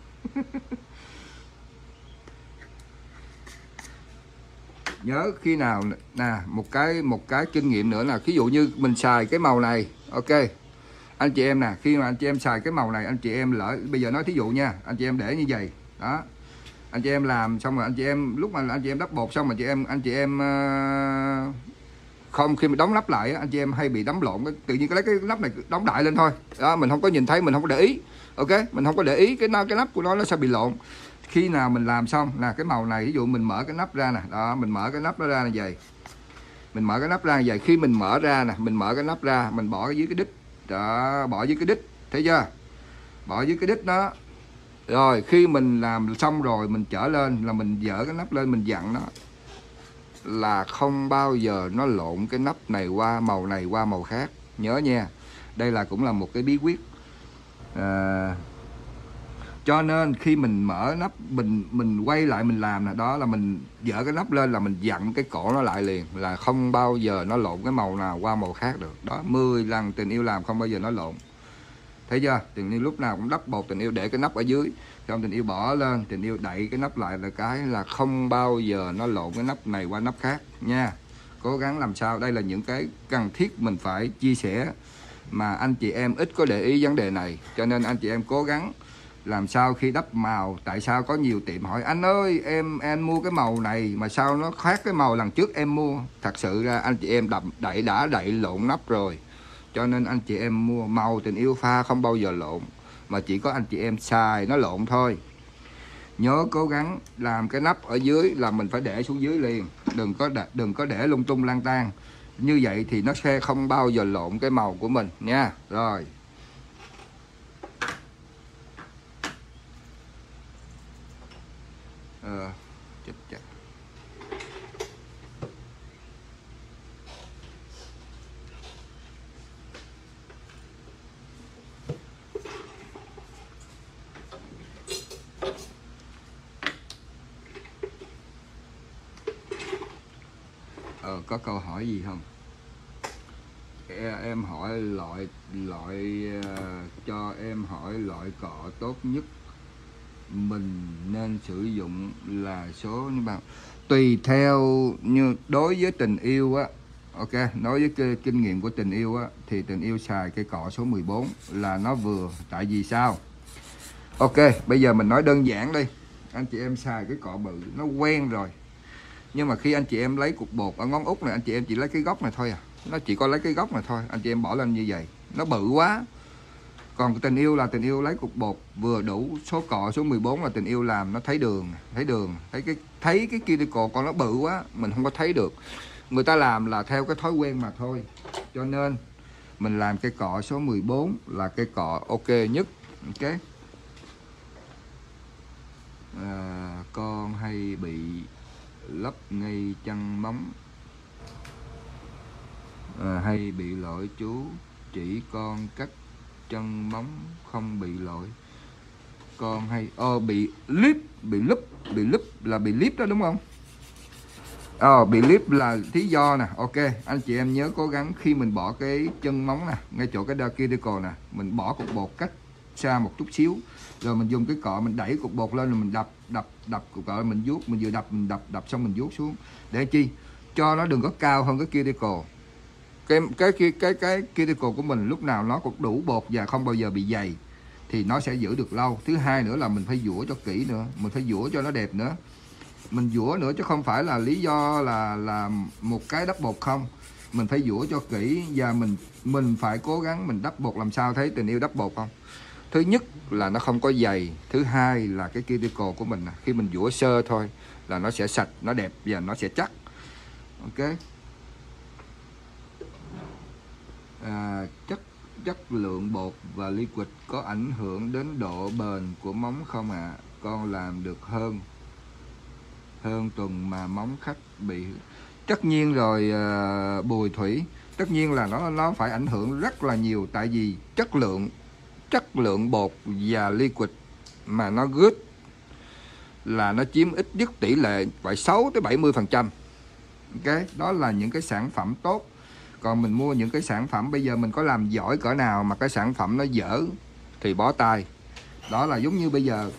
Nhớ khi nào nè, một cái kinh nghiệm nữa là ví dụ như mình xài cái màu này, ok anh chị em nè, khi mà anh chị em xài cái màu này, anh chị em lỡ bây giờ nói thí dụ nha, anh chị em để như vậy đó, anh chị em làm xong rồi anh chị em lúc mà anh chị em đắp bột xong mà anh chị em không, khi mà đóng nắp lại anh chị em hay bị đóng lộn, tự nhiên lấy cái nắp này đóng đại lên thôi đó, mình không có nhìn thấy, mình không có để ý, ok, mình không có để ý cái nắp của nó sẽ bị lộn. Khi nào mình làm xong là cái màu này, ví dụ mình mở cái nắp ra nè, đó, mình mở cái nắp nó ra như vậy, mình mở cái nắp ra như vậy, khi mình mở ra nè, mình mở cái nắp ra, mình bỏ dưới cái đít đó, bỏ dưới cái đít, thấy chưa, bỏ dưới cái đít đó. Rồi khi mình làm xong rồi mình trở lên là mình dỡ cái nắp lên, mình dặn nó là không bao giờ nó lộn cái nắp này qua màu khác, nhớ nha, đây là cũng là một cái bí quyết. Cho nên khi mình mở nắp, mình quay lại mình làm nè, đó là mình dỡ cái nắp lên là mình dặn cái cổ nó lại liền, là không bao giờ nó lộn cái màu nào qua màu khác được. Đó, 10 lần Tình Yêu làm không bao giờ nó lộn, thấy chưa? Tình Yêu lúc nào cũng đắp bột, Tình Yêu để cái nắp ở dưới, xong Tình Yêu bỏ lên, Tình Yêu đậy cái nắp lại, là cái là không bao giờ nó lộn cái nắp này qua nắp khác nha. Cố gắng làm sao, đây là những cái cần thiết mình phải chia sẻ, mà anh chị em ít có để ý vấn đề này, cho nên anh chị em cố gắng làm sao khi đắp màu. Tại sao có nhiều tiệm hỏi anh ơi em mua cái màu này mà sao nó khác cái màu lần trước em mua? Thật sự ra anh chị em đã đậy lộn nắp rồi, cho nên anh chị em mua màu Tình Yêu pha không bao giờ lộn, mà chỉ có anh chị em xài nó lộn thôi. Nhớ cố gắng làm cái nắp ở dưới là mình phải để xuống dưới liền, đừng có để lung tung lang tan, như vậy thì nó sẽ không bao giờ lộn cái màu của mình nha. Rồi chết chà. Có câu hỏi gì không? Em hỏi loại cho em hỏi loại cọ tốt nhất mình nên sử dụng là số như bao? Tùy theo, như đối với Tình Yêu á, ok, nói với cái kinh nghiệm của Tình Yêu á, thì Tình Yêu xài cái cọ số 14 là nó vừa. Tại vì sao? Ok, bây giờ mình nói đơn giản đi, anh chị em xài cái cọ bự nó quen rồi, nhưng mà khi anh chị em lấy cục bột ở ngón út này, anh chị em chỉ lấy cái góc này thôi à, nó chỉ có lấy cái góc này thôi, anh chị em bỏ lên như vậy nó bự quá. Còn Tình Yêu là Tình Yêu lấy cục bột vừa đủ, số cọ số 14 là Tình Yêu làm nó thấy đường, thấy cái kia cột con nó bự quá mình không có thấy được. Người ta làm là theo cái thói quen mà thôi, cho nên mình làm cái cọ số 14 là cái cọ ok nhất. Ok, con hay bị lấp ngay chân móng. Hay bị lỗi chú chỉ con cắt chân móng không bị lỗi. Con hay bị líp, bị lúp là bị líp đó đúng không? Bị líp là lý do nè. Ok, anh chị em nhớ cố gắng khi mình bỏ cái chân móng nè, ngay chỗ cái cuticle nè, mình bỏ cục bột cách xa một chút xíu, rồi mình dùng cái cọ mình đẩy cục bột lên, rồi mình đập cục cọ, mình vuốt, mình vừa đập mình đập xong mình vuốt xuống để chi cho nó đừng có cao hơn cái cuticle. Cái cuticle của mình lúc nào nó cũng đủ bột và không bao giờ bị dày thì nó sẽ giữ được lâu. Thứ hai nữa là mình phải giũa cho kỹ nữa, mình phải giũa cho nó đẹp nữa. Mình giũa nữa chứ không phải là lý do là một cái đắp bột không. Mình phải giũa cho kỹ và mình phải cố gắng mình đắp bột làm sao thấy tình yêu đắp bột không. Thứ nhất là nó không có dày, thứ hai là cái cuticle của mình khi mình giũa sơ thôi là nó sẽ sạch, nó đẹp và nó sẽ chắc. Ok. Chất lượng bột và liquid có ảnh hưởng đến độ bền của móng không ạ? Con làm được hơn tuần mà móng khách bị. Tất nhiên rồi Bùi Thủy, tất nhiên là nó phải ảnh hưởng rất là nhiều, tại vì chất lượng bột và liquid mà nó good là nó chiếm ít nhất tỷ lệ phải 6 tới 70%. Ok, đó là những cái sản phẩm tốt. Còn mình mua những cái sản phẩm bây giờ mình có làm giỏi cỡ nào mà cái sản phẩm nó dở thì bó tay. Đó là giống như bây giờ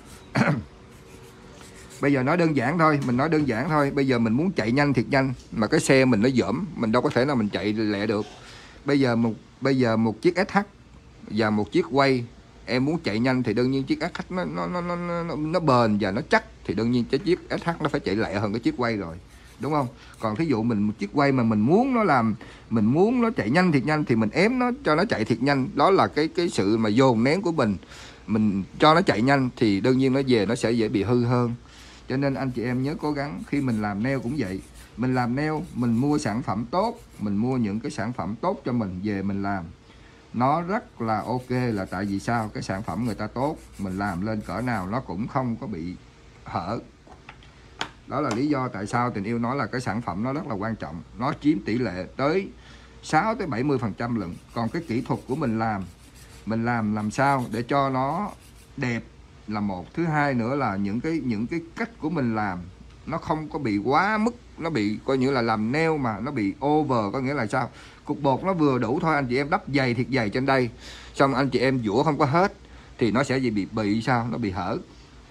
bây giờ nói đơn giản thôi, mình nói đơn giản thôi. Bây giờ mình muốn chạy nhanh thiệt nhanh mà cái xe mình nó dởm, mình đâu có thể nào mình chạy lẹ được. Bây giờ một chiếc SH và một chiếc quay, em muốn chạy nhanh thì đương nhiên chiếc SH nó bền và nó chắc, thì đương nhiên cái chiếc SH nó phải chạy lẹ hơn cái chiếc quay rồi, đúng không? Còn thí dụ mình một chiếc quay mà mình muốn nó chạy nhanh thiệt nhanh thì mình ém nó cho nó chạy thiệt nhanh. Đó là cái sự mà dồn nén của mình cho nó chạy nhanh thì đương nhiên nó về nó sẽ dễ bị hư hơn. Cho nên anh chị em nhớ cố gắng khi mình làm nail cũng vậy. Mình làm nail, mình mua sản phẩm tốt, mình mua những cái sản phẩm tốt cho mình về mình làm. Nó rất là ok là tại vì sao? Cái sản phẩm người ta tốt, mình làm lên cỡ nào nó cũng không có bị hở. Đó là lý do tại sao Tình Yêu nói là cái sản phẩm nó rất là quan trọng. Nó chiếm tỷ lệ tới 6 tới 70% lận. Còn cái kỹ thuật của mình làm sao để cho nó đẹp là một. Thứ hai nữa là những cái cách của mình làm nó không có bị quá mức, nó bị coi như là làm nail mà nó bị over. Có nghĩa là sao? Cục bột nó vừa đủ thôi, anh chị em đắp dày thiệt dày trên đây, xong anh chị em giũa không có hết thì nó sẽ bị sao? Nó bị hở.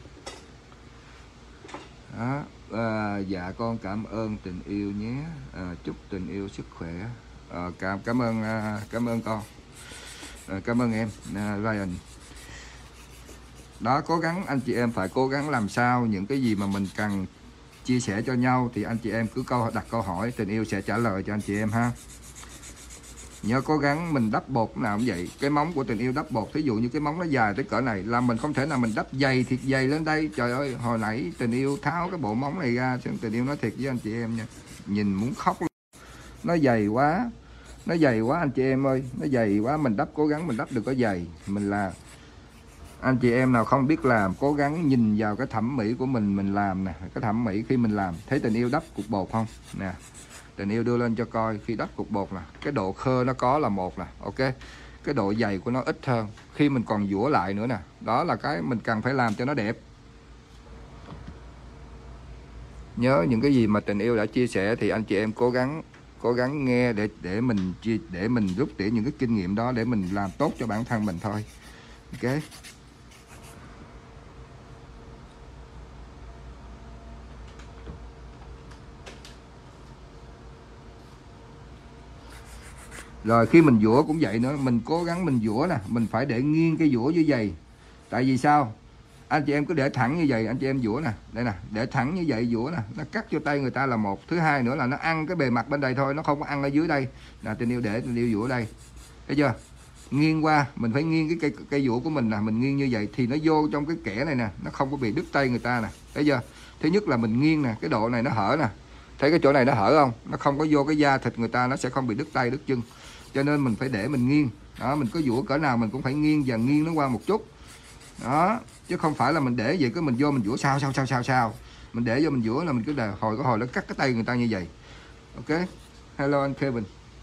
Đó. Dạ con cảm ơn Tình Yêu nhé. Chúc Tình Yêu sức khỏe. Cảm ơn con. Cảm ơn em Ryan. Đó, cố gắng anh chị em phải cố gắng làm sao những cái gì mà mình cần chia sẻ cho nhau thì anh chị em cứ đặt câu hỏi, Tình Yêu sẽ trả lời cho anh chị em ha. Nhớ cố gắng mình đắp bột nào cũng vậy. Cái móng của Tình Yêu đắp bột, thí dụ như cái móng nó dài tới cỡ này là mình không thể nào mình đắp dày thiệt dày lên đây. Trời ơi, hồi nãy Tình Yêu tháo cái bộ móng này ra, Tình Yêu nói thiệt với anh chị em nha, nhìn muốn khóc luôn. Nó dày quá anh chị em ơi, nó dày quá. Mình đắp, cố gắng mình đắp được có dày. Mình là anh chị em nào không biết làm, cố gắng nhìn vào cái thẩm mỹ của mình làm nè. Cái thẩm mỹ khi mình làm, thấy Tình Yêu đắp cục bột không nè, Tình Yêu đưa lên cho coi. Khi đắp cục bột nè, cái độ khơ nó có là một nè, ok, cái độ dày của nó ít hơn. Khi mình còn giũa lại nữa nè, đó là cái mình cần phải làm cho nó đẹp. Nhớ những cái gì mà Tình Yêu đã chia sẻ thì anh chị em cố gắng nghe để mình rút tỉa những cái kinh nghiệm đó để mình làm tốt cho bản thân mình thôi. Ok. Rồi khi mình giũa cũng vậy nữa, mình cố gắng mình giũa nè, mình phải để nghiêng cái giũa dưới giày. Tại vì sao? Anh chị em cứ để thẳng như vậy, anh chị em giũa nè, đây nè, để thẳng như vậy giũa nè, nó cắt cho tay người ta là một. Thứ hai nữa là nó ăn cái bề mặt bên đây thôi, nó không có ăn ở dưới đây. Là Tình Yêu để Tình Yêu giũa đây, thấy chưa? Nghiêng qua, mình phải nghiêng cái cây giũa của mình nè, mình nghiêng như vậy thì nó vô trong cái kẽ này nè, nó không có bị đứt tay người ta nè, thấy chưa? Thứ nhất là mình nghiêng nè, cái độ này nó hở nè, thấy cái chỗ này nó hở không? Nó không có vô cái da thịt người ta, nó sẽ không bị đứt tay đứt chân. Cho nên mình phải để mình nghiêng. Đó, mình có giũa cỡ nào mình cũng phải nghiêng và nghiêng nó qua một chút. Đó, chứ không phải là mình để vậy cứ mình vô mình giũa sao. Mình để vô mình dũa là mình cứ đè hồi có hồi nó cắt cái tay người ta như vậy. Ok. Hello anh Kevin.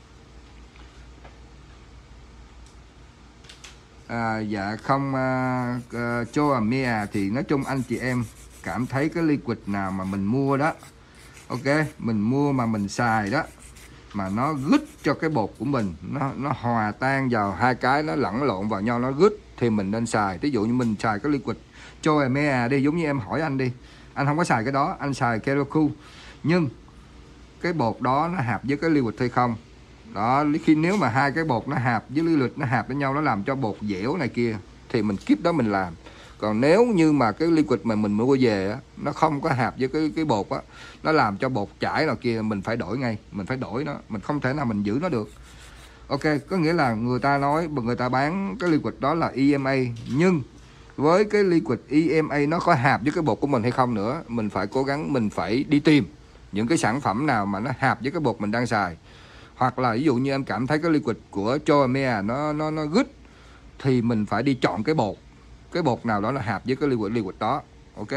Dạ không, cho Mia thì nói chung anh chị em cảm thấy cái liquid nào mà mình mua đó, ok, mình mua mà mình xài đó mà nó gứt cho cái bột của mình, nó hòa tan vào hai cái, nó lẫn lộn vào nhau, nó gứt thì mình nên xài. Ví dụ như mình xài cái liquid cho Mia đi, giống như em hỏi anh đi, anh không có xài cái đó, anh xài Keroku, nhưng cái bột đó nó hợp với cái liquid hay không đó, khi nếu mà hai cái bột nó hợp với liquid, nó hợp với nhau, nó làm cho bột dẻo này kia thì mình skip đó mình làm. Còn nếu như mà cái liquid mà mình mua về á, nó không có hợp với cái bột á, nó làm cho bột chảy nào kia, mình phải đổi ngay, mình phải đổi nó, mình không thể nào mình giữ nó được. Ok, có nghĩa là người ta nói, người ta bán cái liquid đó là EMA, nhưng với cái liquid EMA nó có hợp với cái bột của mình hay không nữa, mình phải cố gắng, mình phải đi tìm những cái sản phẩm nào mà nó hợp với cái bột mình đang xài. Hoặc là ví dụ như em cảm thấy cái liquid của Choamea nó good thì mình phải đi chọn cái bột nào đó là hợp với cái liquid đó. Ok.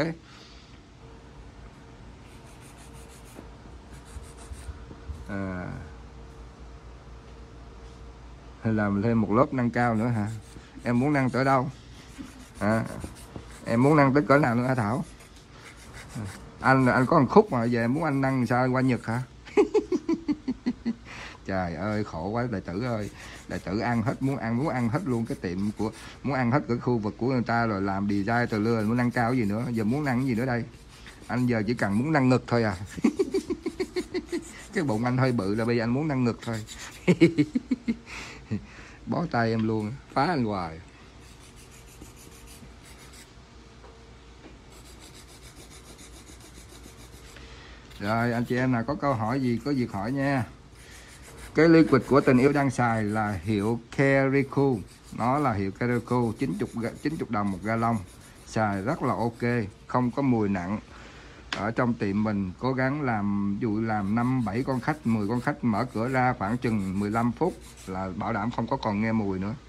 Làm thêm một lớp nâng cao nữa hả? Em muốn nâng tới đâu? Em muốn nâng tới cỡ nào nữa hả Thảo? Anh có một khúc mà về muốn anh nâng sao qua Nhật hả? Trời ơi khổ quá đệ tử ơi, đệ tử ăn hết, muốn ăn hết luôn cái tiệm của, muốn ăn hết cái khu vực của người ta rồi, làm design từ lưa, muốn nâng cao cái gì nữa, giờ muốn nâng cái gì nữa đây? Anh giờ chỉ cần muốn nâng ngực thôi à. Cái bụng anh hơi bự là bây giờ anh muốn nâng ngực thôi. Bó tay em luôn, phá anh hoài. Rồi anh chị em nào có câu hỏi gì có việc hỏi nha. Cái liquid của tình yêu đang xài là hiệu Keroku, nó là hiệu Keroku, 90 đồng một gallon, xài rất là ok, không có mùi nặng. Ở trong tiệm mình cố gắng làm, ví dụ làm 5-7 con khách, 10 con khách, mở cửa ra khoảng chừng 15 phút là bảo đảm không có còn nghe mùi nữa.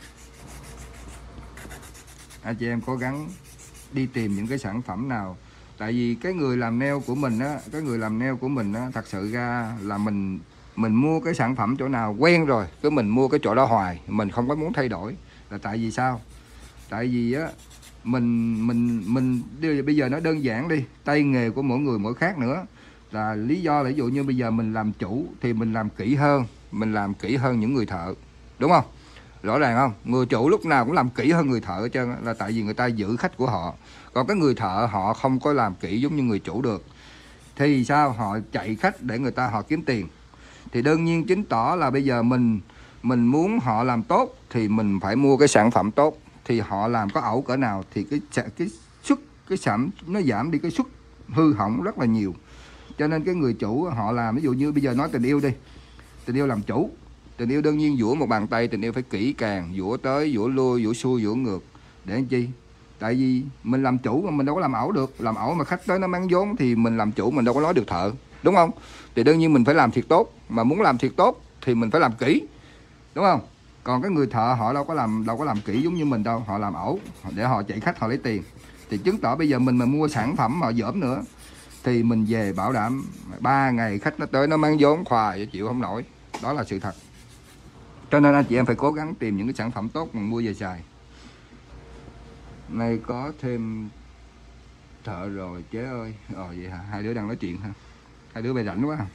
Anh chị em cố gắng đi tìm những cái sản phẩm nào, tại vì cái người làm nail của mình á, thật sự ra là mình mua cái sản phẩm chỗ nào quen rồi, cứ mình mua cái chỗ đó hoài, mình không có muốn thay đổi. Là tại vì sao? Tại vì á mình bây giờ nó đơn giản đi, tay nghề của mỗi người mỗi khác nữa, là lý do là ví dụ như bây giờ mình làm chủ thì mình làm kỹ hơn những người thợ, đúng không? Rõ ràng không? Người chủ lúc nào cũng làm kỹ hơn người thợ hết trơn, là tại vì người ta giữ khách của họ. Còn cái người thợ họ không có làm kỹ giống như người chủ được, thì sao? Họ chạy khách để người ta họ kiếm tiền. Thì đương nhiên chứng tỏ là bây giờ mình muốn họ làm tốt thì mình phải mua cái sản phẩm tốt. Thì họ làm có ẩu cỡ nào thì cái sản nó giảm đi, cái suất hư hỏng rất là nhiều. Cho nên cái người chủ họ làm, ví dụ như bây giờ nói tình yêu đi, tình yêu làm chủ, tình yêu đương nhiên dũa một bàn tay, tình yêu phải kỹ càng, dũa tới, dũa lui, dũa xuôi, dũa ngược. Để làm chi? Tại vì mình làm chủ mà mình đâu có làm ẩu được. Làm ẩu mà khách tới nó mang vốn thì mình làm chủ mình đâu có nói được thợ, đúng không? Thì đương nhiên mình phải làm thiệt tốt, mà muốn làm thiệt tốt thì mình phải làm kỹ, đúng không? Còn cái người thợ họ đâu có làm kỹ giống như mình đâu, họ làm ẩu để họ chạy khách, họ lấy tiền. Thì chứng tỏ bây giờ mình mà mua sản phẩm mà dởm nữa thì mình về bảo đảm 3 ngày khách nó tới nó mang vốn khoài chịu không nổi. Đó là sự thật. Cho nên anh chị em phải cố gắng tìm những cái sản phẩm tốt mà mua về xài. Nay có thêm thợ rồi chế ơi. Vậy hả? Hai đứa đang nói chuyện hả? Hai đứa bày rảnh quá.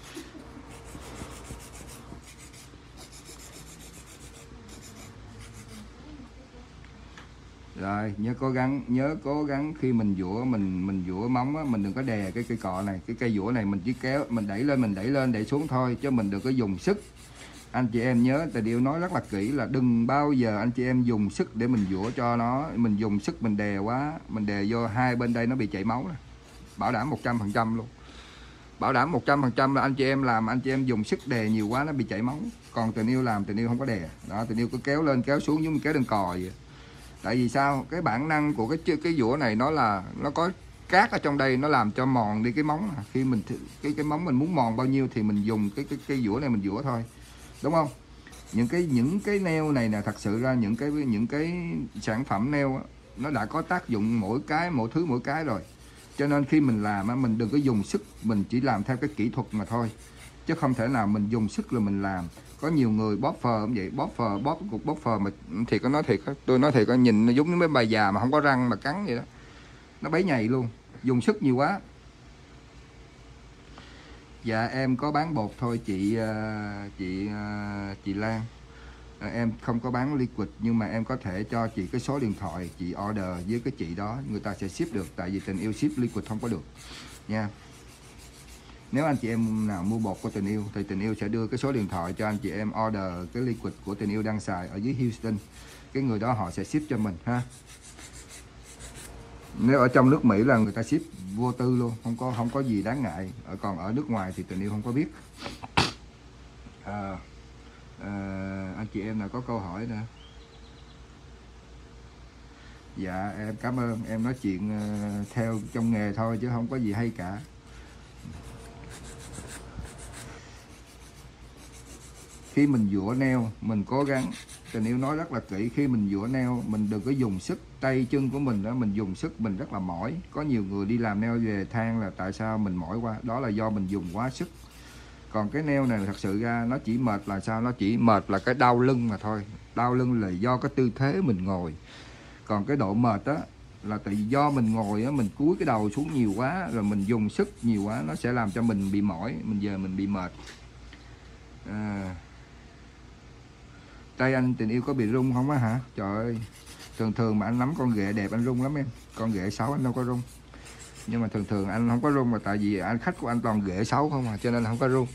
Rồi nhớ cố gắng khi mình dũa, mình dũa móng á, mình đừng có đè cái cây cọ này, cái cây dũa này mình chỉ kéo, mình đẩy lên đẩy xuống thôi, chứ mình đừng có dùng sức. Anh chị em nhớ, Tài Điêu nói rất là kỹ là đừng bao giờ anh chị em dùng sức để mình dũa cho nó, mình dùng sức mình đè quá, mình đè vô hai bên đây nó bị chảy máu này. Bảo đảm 100% luôn. Bảo đảm 100% là anh chị em làm, anh chị em dùng sức đè nhiều quá nó bị chảy máu. Còn Tình Yêu làm, Tình Yêu không có đè. Đó, Tình Yêu cứ kéo lên kéo xuống giống như kéo đơn cò vậy. Tại vì sao? Cái bản năng của cái dũa này nó có cát ở trong đây, nó làm cho mòn đi cái móng. Khi mình cái móng mình muốn mòn bao nhiêu thì mình dùng cái dũa này mình dũa thôi. Đúng không? Những cái nail này nè, thật sự ra những cái sản phẩm nail á, nó đã có tác dụng mỗi thứ mỗi cái rồi. Cho nên khi mình làm á, mình đừng có dùng sức, mình chỉ làm theo cái kỹ thuật mà thôi, chứ không thể nào mình dùng sức là mình làm. Có nhiều người bóp phờ cũng vậy, bóp cục bóp phờ mà thiệt, có nói thiệt, tôi nói thiệt, nhìn nó giống như mấy bà già mà không có răng mà cắn vậy đó, nó bấy nhầy luôn, dùng sức nhiều quá. Dạ em có bán bột thôi chị Lan. Em không có bán liquid, nhưng mà em có thể cho chị cái số điện thoại, chị order với cái chị đó, người ta sẽ ship được. Tại vì Tình Yêu ship liquid không có được nha. Nếu anh chị em nào mua bột của Tình Yêu thì Tình Yêu sẽ đưa cái số điện thoại cho anh chị em order cái liquid của Tình Yêu đang xài ở dưới Houston. Cái người đó họ sẽ ship cho mình ha. Nếu ở trong nước Mỹ là người ta ship vô tư luôn, không có gì đáng ngại. Còn ở nước ngoài thì Tình Yêu không có biết. Anh chị em nào có câu hỏi nữa? Dạ em cảm ơn, em nói chuyện theo trong nghề thôi chứ không có gì hay cả. Khi mình dũa neo mình cố gắng, Tình Yêu nói rất là kỹ, khi mình dũa neo mình đừng có dùng sức, tay chân của mình đó mình dùng sức mình rất là mỏi. Có nhiều người đi làm neo về than là tại sao mình mỏi quá, đó là do mình dùng quá sức. Còn cái neo này thật sự ra nó chỉ mệt là sao, nó chỉ mệt là cái đau lưng mà thôi. Đau lưng là do cái tư thế mình ngồi. Còn cái độ mệt á là tại do mình ngồi á, mình cúi cái đầu xuống nhiều quá, rồi mình dùng sức nhiều quá, nó sẽ làm cho mình bị mỏi, mình bị mệt. Tay anh Tình Yêu có bị rung không á hả? Trời ơi, thường mà anh nắm con ghệ đẹp anh rung lắm em. Con ghệ xấu anh đâu có rung. Nhưng mà thường anh không có rung, mà tại vì khách của anh toàn ghệ xấu không à, cho nên không có rung.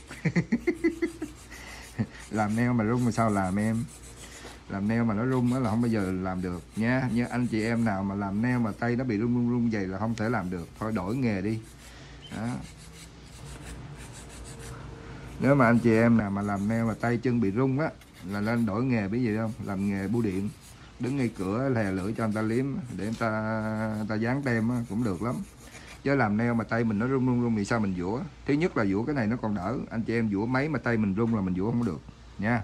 Làm nail mà rung mà sao làm em? Làm nail mà nó rung đó là không bao giờ làm được nha. Như anh chị em nào mà làm nail mà tay nó bị rung vậy là không thể làm được. Thôi đổi nghề đi đó. Nếu mà anh chị em nào mà làm nail mà tay chân bị rung á là lên đổi nghề, biết gì không? Làm nghề bưu điện, đứng ngay cửa lè lưỡi cho người ta liếm để người ta dán tem á, cũng được lắm. Chứ làm nail mà tay mình nó rung thì sao mình vũa? Thứ nhất là vũa cái này nó còn đỡ, anh chị em vũa máy mà tay mình rung là mình vũa không được nha.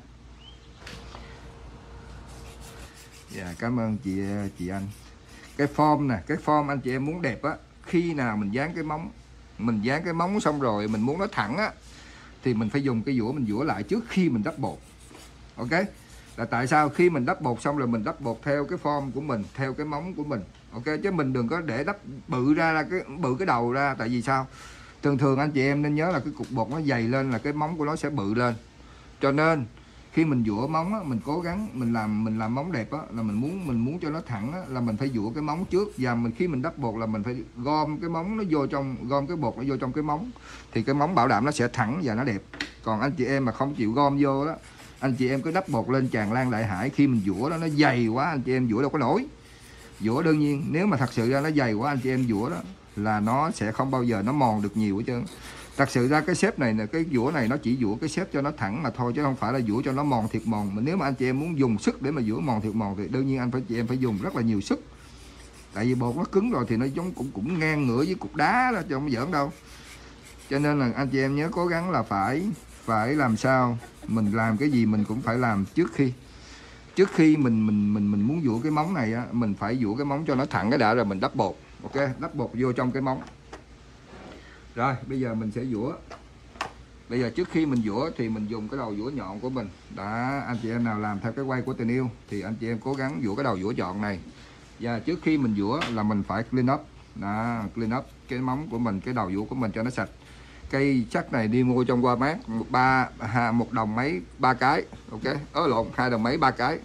Dạ cảm ơn chị anh. Cái form nè, cái form anh chị em muốn đẹp á, khi nào mình dán cái móng xong rồi mình muốn nó thẳng á thì mình phải dùng cái dũa mình vũa lại trước khi mình đắp bột. Ok, là tại sao? Khi mình đắp bột xong rồi mình đắp bột theo cái form của mình, theo cái móng của mình. Ok, chứ mình đừng có để đắp bự cái đầu ra. Tại vì sao? Thường anh chị em nên nhớ là cái cục bột nó dày lên là cái móng của nó sẽ bự lên. Cho nên khi mình vũa móng á, mình cố gắng mình làm móng đẹp á, là mình muốn cho nó thẳng á, là mình phải vũa cái móng trước. Và khi mình đắp bột là mình phải gom cái móng nó vô trong, gom cái bột nó vô trong cái móng, thì cái móng bảo đảm nó sẽ thẳng và nó đẹp. Còn anh chị em mà không chịu gom vô đó, anh chị em cứ đắp bột lên tràn lan đại hải, khi mình vũa đó nó dày quá anh chị em vũa đâu có nổi. Vũa đương nhiên nếu mà thật sự ra nó dày quá anh chị em vũa đó là nó sẽ không bao giờ nó mòn được nhiều hết trơn. Thật sự ra cái xếp này, cái vũa này nó chỉ vũa cái xếp cho nó thẳng mà thôi, chứ không phải là vũa cho nó mòn thiệt mòn. Mà nếu mà anh chị em muốn dùng sức để mà vũa mòn thiệt mòn thì đương nhiên chị em phải dùng rất là nhiều sức. Tại vì bột nó cứng rồi thì nó giống cũng ngang ngửa với cục đá đó, chứ không giỡn đâu. Cho nên là anh chị em nhớ cố gắng là phải làm sao mình làm cái gì mình cũng phải làm trước khi mình muốn vũa cái móng này á, mình phải vũa cái móng cho nó thẳng cái đã rồi mình đắp bột. Ok, đắp bột vô trong cái móng. Rồi bây giờ mình sẽ vũa. Bây giờ trước khi mình vũa thì mình dùng cái đầu vũa nhọn của mình. Đó, anh chị em nào làm theo cái quay của Tình Yêu thì anh chị em cố gắng vũa cái đầu vũa nhọn này. Và trước khi mình vũa là mình phải clean up. Đó, clean up cái móng của mình, cái đầu vũa của mình cho nó sạch. Cây chắc này đi mua trong Walmart một đồng mấy 3 cái. Ok, lộn 2 đồng mấy 3 cái.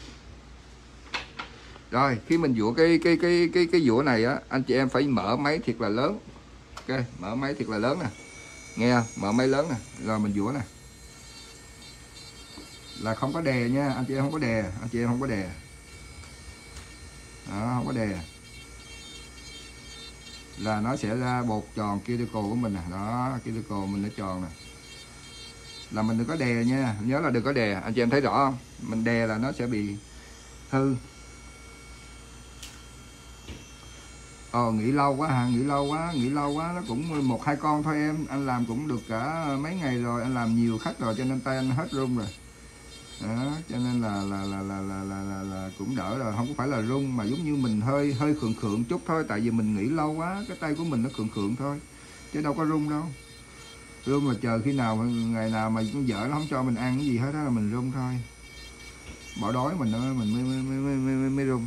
Rồi khi mình vũa cái vũa này á, anh chị em phải mở máy thiệt là lớn. Ok, mở máy thiệt là lớn nè, nghe không? Mở máy lớn nè, rồi mình vũa nè, là không có đè nha anh chị em, không có đè, anh chị em không có đè đó, không có đè là nó sẽ ra bột tròn cuticle của mình nè. Đó, cuticle mình nó tròn nè, là mình đừng có đè nha, nhớ là đừng có đè. Anh chị em thấy rõ không? Mình đè là nó sẽ bị hư. Nghỉ lâu quá hả? Nghỉ lâu quá nó cũng 1-2 con thôi em. Anh làm cũng được cả mấy ngày rồi, anh làm nhiều khách rồi cho nên tay anh hết run rồi. Đó, cho nên là cũng đỡ rồi, không có phải là rung mà giống như mình hơi khượng khượng chút thôi, tại vì mình nghỉ lâu quá cái tay của mình nó khượng khượng thôi, chứ đâu có rung đâu. Rung là chờ khi nào ngày nào mà con vợ nó không cho mình ăn cái gì hết đó là mình rung thôi, bỏ đói mình mới rung.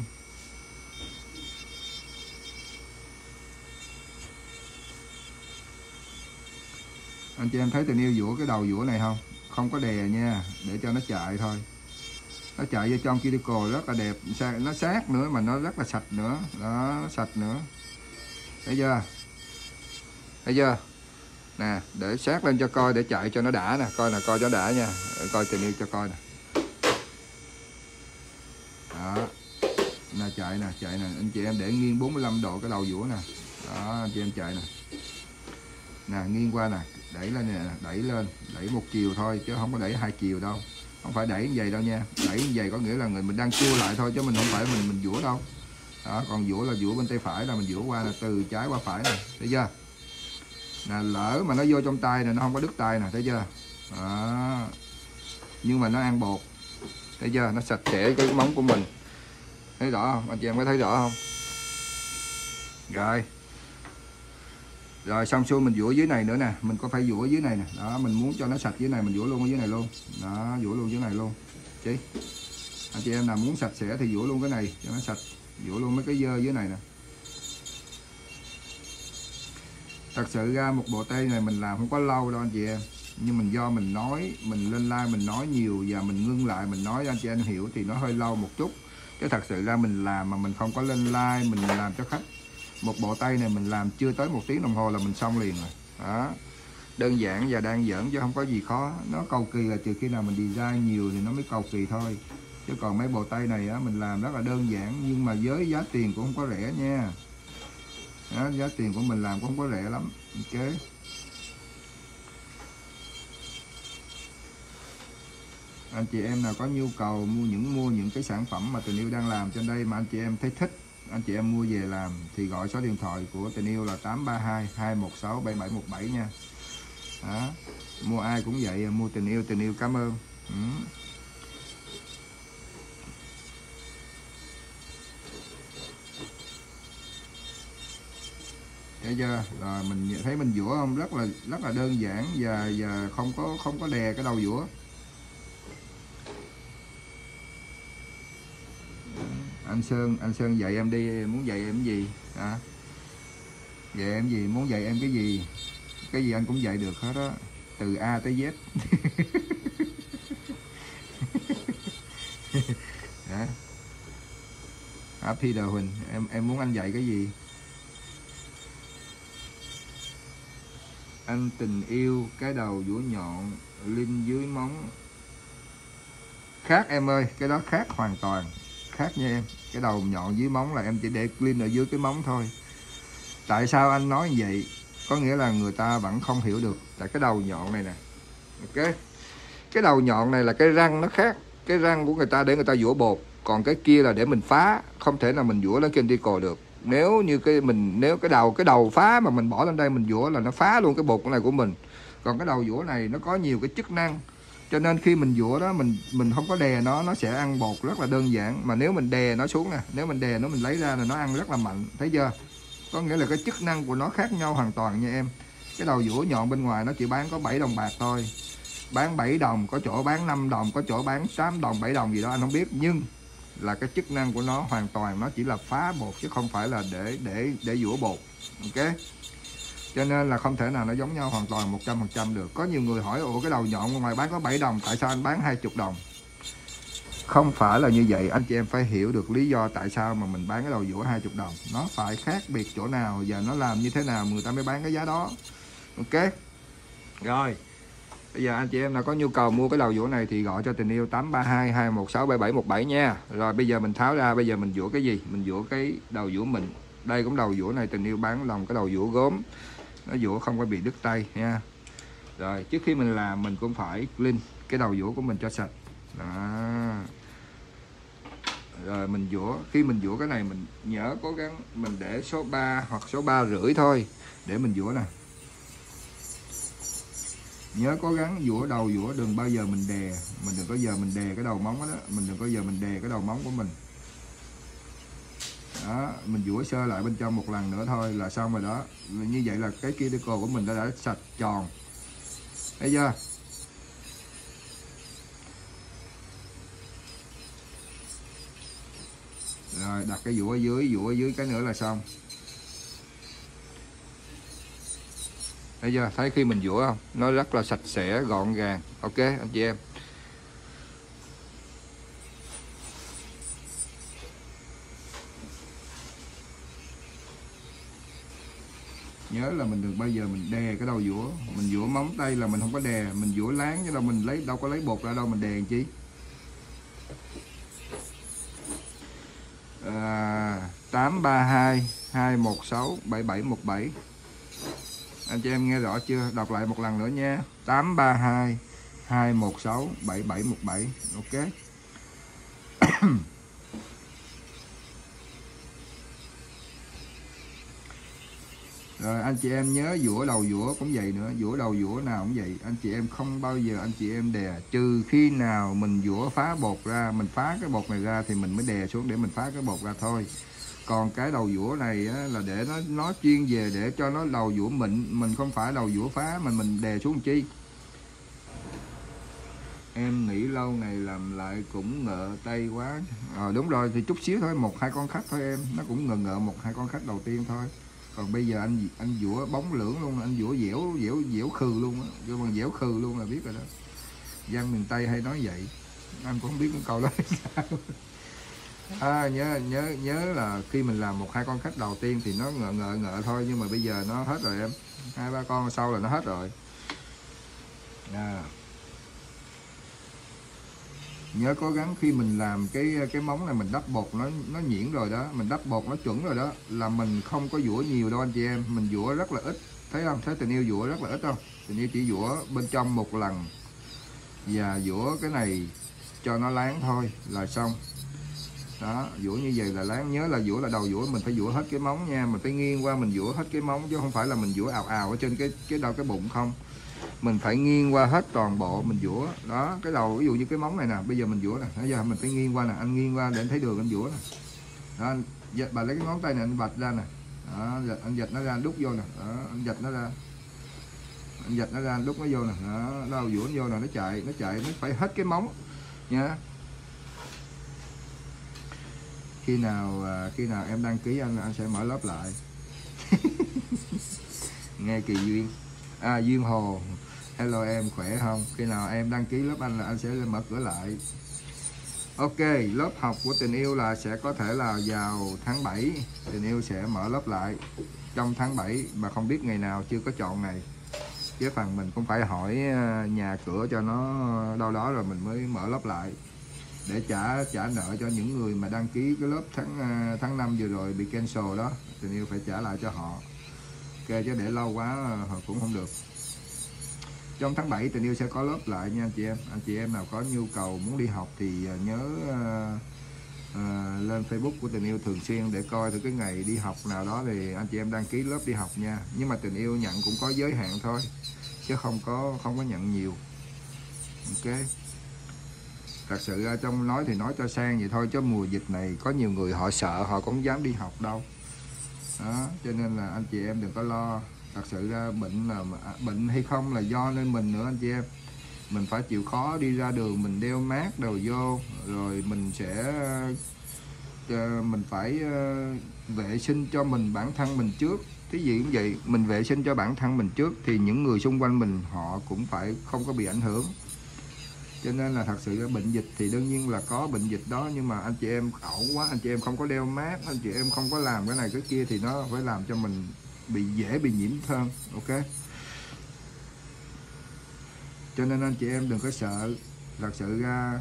Anh chị em thấy Tình Yêu dũa cái đầu dũa này không? Không có đè nha, để cho nó chạy thôi. Nó chạy vô trong cuticle rất là đẹp, nó sát nữa mà nó rất là sạch nữa. Đó, sạch nữa. Thấy chưa? Thấy chưa? Nè, để sát lên cho coi để chạy cho nó đã nè, coi nè, coi cho đã nha. Để coi Tình Yêu cho coi nè. Đó. Nè chạy nè, anh chị em để nghiêng 45 độ cái đầu dũa nè. Đó, anh chị em chạy nè. Nè, nghiêng qua nè, đẩy lên nè, đẩy một chiều thôi chứ không có đẩy hai chiều đâu. Không phải đẩy như vậy đâu nha. Đẩy như vậy có nghĩa là mình đang cua lại thôi chứ mình không phải mình dũa đâu. Đó, còn dũa là dũa bên tay phải là mình dũa qua là từ trái qua phải nè, thấy chưa? Nè, lỡ mà nó vô trong tay nè, nó không có đứt tay nè, thấy chưa? Đó. Nhưng mà nó ăn bột. Thấy chưa? Nó sạch sẽ cái móng của mình. Thấy rõ không? Anh chị em có thấy rõ không? Rồi. Rồi xong xuôi mình dũa dưới này nữa nè, mình có phải dũa dưới này nè. Đó, mình muốn cho nó sạch dưới này mình dũa luôn ở dưới này luôn. Đó, dũa luôn dưới này luôn. Chị. Anh chị em nào muốn sạch sẽ thì dũa luôn cái này cho nó sạch, dũa luôn mấy cái dơ dưới này nè. Thật sự ra một bộ tay này mình làm không có lâu đâu anh chị em, nhưng mình do mình nói, mình lên live mình nói nhiều và mình ngưng lại mình nói anh chị em hiểu thì nó hơi lâu một chút. Chứ thật sự ra mình làm mà mình không có lên live mình làm cho khách. Một bộ tay này mình làm chưa tới 1 tiếng đồng hồ là mình xong liền rồi. Đó. Đơn giản và đang giỡn chứ không có gì khó. Nó cầu kỳ là trừ khi nào mình design nhiều thì nó mới cầu kỳ thôi. Chứ còn mấy bộ tay này á, mình làm rất là đơn giản nhưng mà với giá tiền cũng không có rẻ nha. Đó, giá tiền của mình làm cũng không có rẻ lắm. Ok. Anh chị em nào có nhu cầu mua những cái sản phẩm mà Tình Yêu đang làm trên đây mà anh chị em thấy thích, anh chị em mua về làm thì gọi số điện thoại của Tình Yêu là 832 216 7717 nha. Đó. Mua ai cũng vậy, mua Tình Yêu cảm ơn. Thấy chưa? Rồi mình thấy mình dũa không? Rất là đơn giản và không có đè cái đầu dũa. Anh Sơn dạy em đi, em muốn dạy em cái gì? Hả? Dạy em gì? Muốn dạy em cái gì? Cái gì anh cũng dạy được hết á, từ A tới Z. Hả? Peter Huỳnh, em muốn anh dạy cái gì? Anh Tình Yêu cái đầu dũa nhọn linh dưới móng. Khác em ơi, cái đó khác hoàn toàn. Khác nha em. Cái đầu nhọn dưới móng là em chỉ để clean ở dưới cái móng thôi. Tại sao anh nói như vậy? Có nghĩa là người ta vẫn không hiểu được. Tại cái đầu nhọn này nè. Ok. Cái đầu nhọn này là cái răng nó khác. Cái răng của người ta để người ta dũa bột. Còn cái kia là để mình phá. Không thể nào mình dũa lên cuticle được. Nếu như nếu cái đầu phá mà mình bỏ lên đây mình dũa là nó phá luôn cái bột này của mình. Còn cái đầu dũa này nó có nhiều cái chức năng. Cho nên khi mình dũa đó mình không có đè nó sẽ ăn bột rất là đơn giản. Mà nếu mình đè nó xuống nè, nếu mình đè nó mình lấy ra là nó ăn rất là mạnh, thấy chưa? Có nghĩa là cái chức năng của nó khác nhau hoàn toàn nha em. Cái đầu dũa nhọn bên ngoài nó chỉ bán có 7 đồng bạc thôi. Bán 7 đồng, có chỗ bán 5 đồng, có chỗ bán 8 đồng, 7 đồng gì đó anh không biết, nhưng là cái chức năng của nó hoàn toàn nó chỉ là phá bột chứ không phải là để dũa bột. Ok. Cho nên là không thể nào nó giống nhau hoàn toàn 100% được. Có nhiều người hỏi ủa cái đầu nhọn ngoài bán có 7 đồng tại sao anh bán 20 đồng? Không phải là như vậy, anh chị em phải hiểu được lý do tại sao mà mình bán cái đầu dũa 20 đồng. Nó phải khác biệt chỗ nào và nó làm như thế nào người ta mới bán cái giá đó. Ok. Rồi. Bây giờ anh chị em nào có nhu cầu mua cái đầu dũa này thì gọi cho Tình Yêu 832 216 7717 nha. Rồi bây giờ mình tháo ra, bây giờ mình dũa cái gì? Mình dũa cái đầu dũa mình. Đây cũng đầu dũa này Tình Yêu bán lòng cái đầu dũa gốm. Nó dũa không có bị đứt tay nha. Rồi trước khi mình làm mình cũng phải clean cái đầu dũa của mình cho sạch. Đó. Rồi mình dũa, khi mình dũa cái này mình nhớ cố gắng mình để số 3 hoặc số 3 rưỡi thôi để mình dũa nè. Nhớ cố gắng dũa đầu dũa, đừng bao giờ mình đè, mình đừng có giờ mình đè cái đầu móng đó, mình đừng có giờ mình đè cái đầu móng của mình. Đó, mình dũa sơ lại bên trong một lần nữa thôi là xong rồi đó. Như vậy là cái cuticle của mình đã sạch tròn. Thấy chưa? Rồi đặt cái dũa ở dưới cái nữa là xong. Thấy chưa? Thấy khi mình dũa không? Nó rất là sạch sẽ, gọn gàng. Ok anh chị em. Nhớ là mình đừng bao giờ mình đè cái đầu dũa. Mình dũa móng tay là mình không có đè, mình dũa láng chứ đâu, mình đâu có lấy bột ra đâu mình đè làm chi. 832 216 7717. Anh chị em nghe rõ chưa? Đọc lại một lần nữa nha. 832 216 7717. Ok. Rồi anh chị em nhớ dũa đầu dũa cũng vậy nữa, dũa đầu dũa nào cũng vậy, anh chị em không bao giờ anh chị em đè, trừ khi nào mình dũa phá bột ra, mình phá cái bột này ra thì mình mới đè xuống để mình phá cái bột ra thôi. Còn cái đầu dũa này á, là để nó chuyên về để cho nó đầu dũa mịn, mình không phải đầu dũa phá mình đè xuống chi. Em nghĩ lâu ngày làm lại cũng ngợ tay quá. Đúng rồi, thì chút xíu thôi, 1-2 con khách thôi em, nó cũng ngợ 1-2 con khách đầu tiên thôi. Còn bây giờ anh dũa bóng lưỡng luôn, anh dũa dẻo khừ luôn á, kêu bằng dẻo khừ luôn là biết rồi đó. Dân miền Tây hay nói vậy, anh cũng không biết cái câu đó sao. Nhớ là khi mình làm 1-2 con khách đầu tiên thì nó ngợ thôi, nhưng mà bây giờ nó hết rồi em, 2-3 con sau là nó hết rồi. Nhớ cố gắng khi mình làm cái móng này mình đắp bột nó nhuyễn rồi đó, mình đắp bột nó chuẩn rồi đó, là mình không có dũa nhiều đâu anh chị em, mình dũa rất là ít. Thấy không? Thấy Tình Yêu dũa rất là ít không? Tình Yêu chỉ dũa bên trong một lần và dũa cái này cho nó láng thôi là xong. Đó, dũa như vậy là láng. Nhớ là dũa là đầu dũa mình phải dũa hết cái móng nha, mình phải nghiêng qua mình dũa hết cái móng, chứ không phải là mình dũa ào ở trên cái bụng không. Mình phải nghiêng qua hết toàn bộ mình dũa. Đó, cái đầu ví dụ như cái móng này nè, bây giờ mình dũa nè, bây giờ mình phải nghiêng qua nè, anh nghiêng qua để anh thấy đường anh dũa nè. Đó, bà lấy cái ngón tay này anh vạch ra nè. Đó, anh giật nó ra, đút vô nè. Đó, anh giật nó ra. Anh giật nó ra, đút nó vô nè. Đó, đầu dũa nó vô nè, nó chạy, nó phải hết cái móng nha. Khi nào em đăng ký anh sẽ mở lớp lại. Nghe kỳ duyên. Duyên Hồ, hello em khỏe không? Khi nào em đăng ký lớp anh là anh sẽ mở cửa lại. Ok, lớp học của Tình Yêu là sẽ có thể là vào tháng 7 Tình Yêu sẽ mở lớp lại trong tháng 7, mà không biết ngày nào, chưa có chọn ngày. Chứ phần mình cũng phải hỏi nhà cửa cho nó đâu đó rồi mình mới mở lớp lại, để trả nợ cho những người mà đăng ký cái lớp tháng 5 vừa rồi bị cancel đó. Tình Yêu phải trả lại cho họ. Ok, chứ để lâu quá họ cũng không được. Trong tháng 7 Tình Yêu sẽ có lớp lại nha anh chị em. Anh chị em nào có nhu cầu muốn đi học thì nhớ lên Facebook của Tình Yêu thường xuyên để coi thử cái ngày đi học nào đó thì anh chị em đăng ký lớp đi học nha. Nhưng mà Tình Yêu nhận cũng có giới hạn thôi, chứ không có nhận nhiều. Ok. Thật sự ra trong nói thì nói cho sang vậy thôi, chứ mùa dịch này có nhiều người họ sợ, họ cũng không dám đi học đâu. Đó, cho nên là anh chị em đừng có lo. Thật sự ra bệnh hay không là do nên mình nữa anh chị em. Mình phải chịu khó đi ra đường, mình đeo mát đồ vô, rồi mình phải vệ sinh cho bản thân mình trước. Cái gì cũng vậy, mình vệ sinh cho bản thân mình trước thì những người xung quanh mình họ cũng phải không có bị ảnh hưởng. Cho nên là thật sự là bệnh dịch thì đương nhiên là có bệnh dịch đó, nhưng mà anh chị em ẩu quá, anh chị em không có đeo mát, anh chị em không có làm cái này cái kia thì nó phải làm cho mình dễ bị nhiễm hơn. Ok. Cho nên anh chị em đừng có sợ. Thật sự ra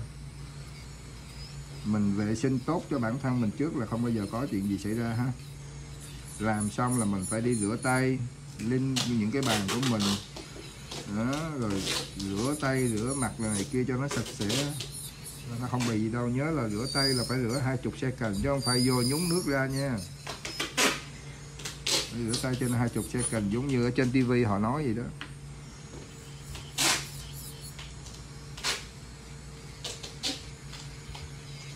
mình vệ sinh tốt cho bản thân mình trước là không bao giờ có chuyện gì xảy ra ha. Làm xong là mình phải đi rửa tay lên những cái bàn của mình đó, rồi rửa tay rửa mặt này kia cho nó sạch sẽ, nó không bị gì đâu. Nhớ là rửa tay là phải rửa 20 second chứ không phải vô nhúng nước ra nha. Phải rửa tay trên 20 second giống như ở trên tivi họ nói vậy đó.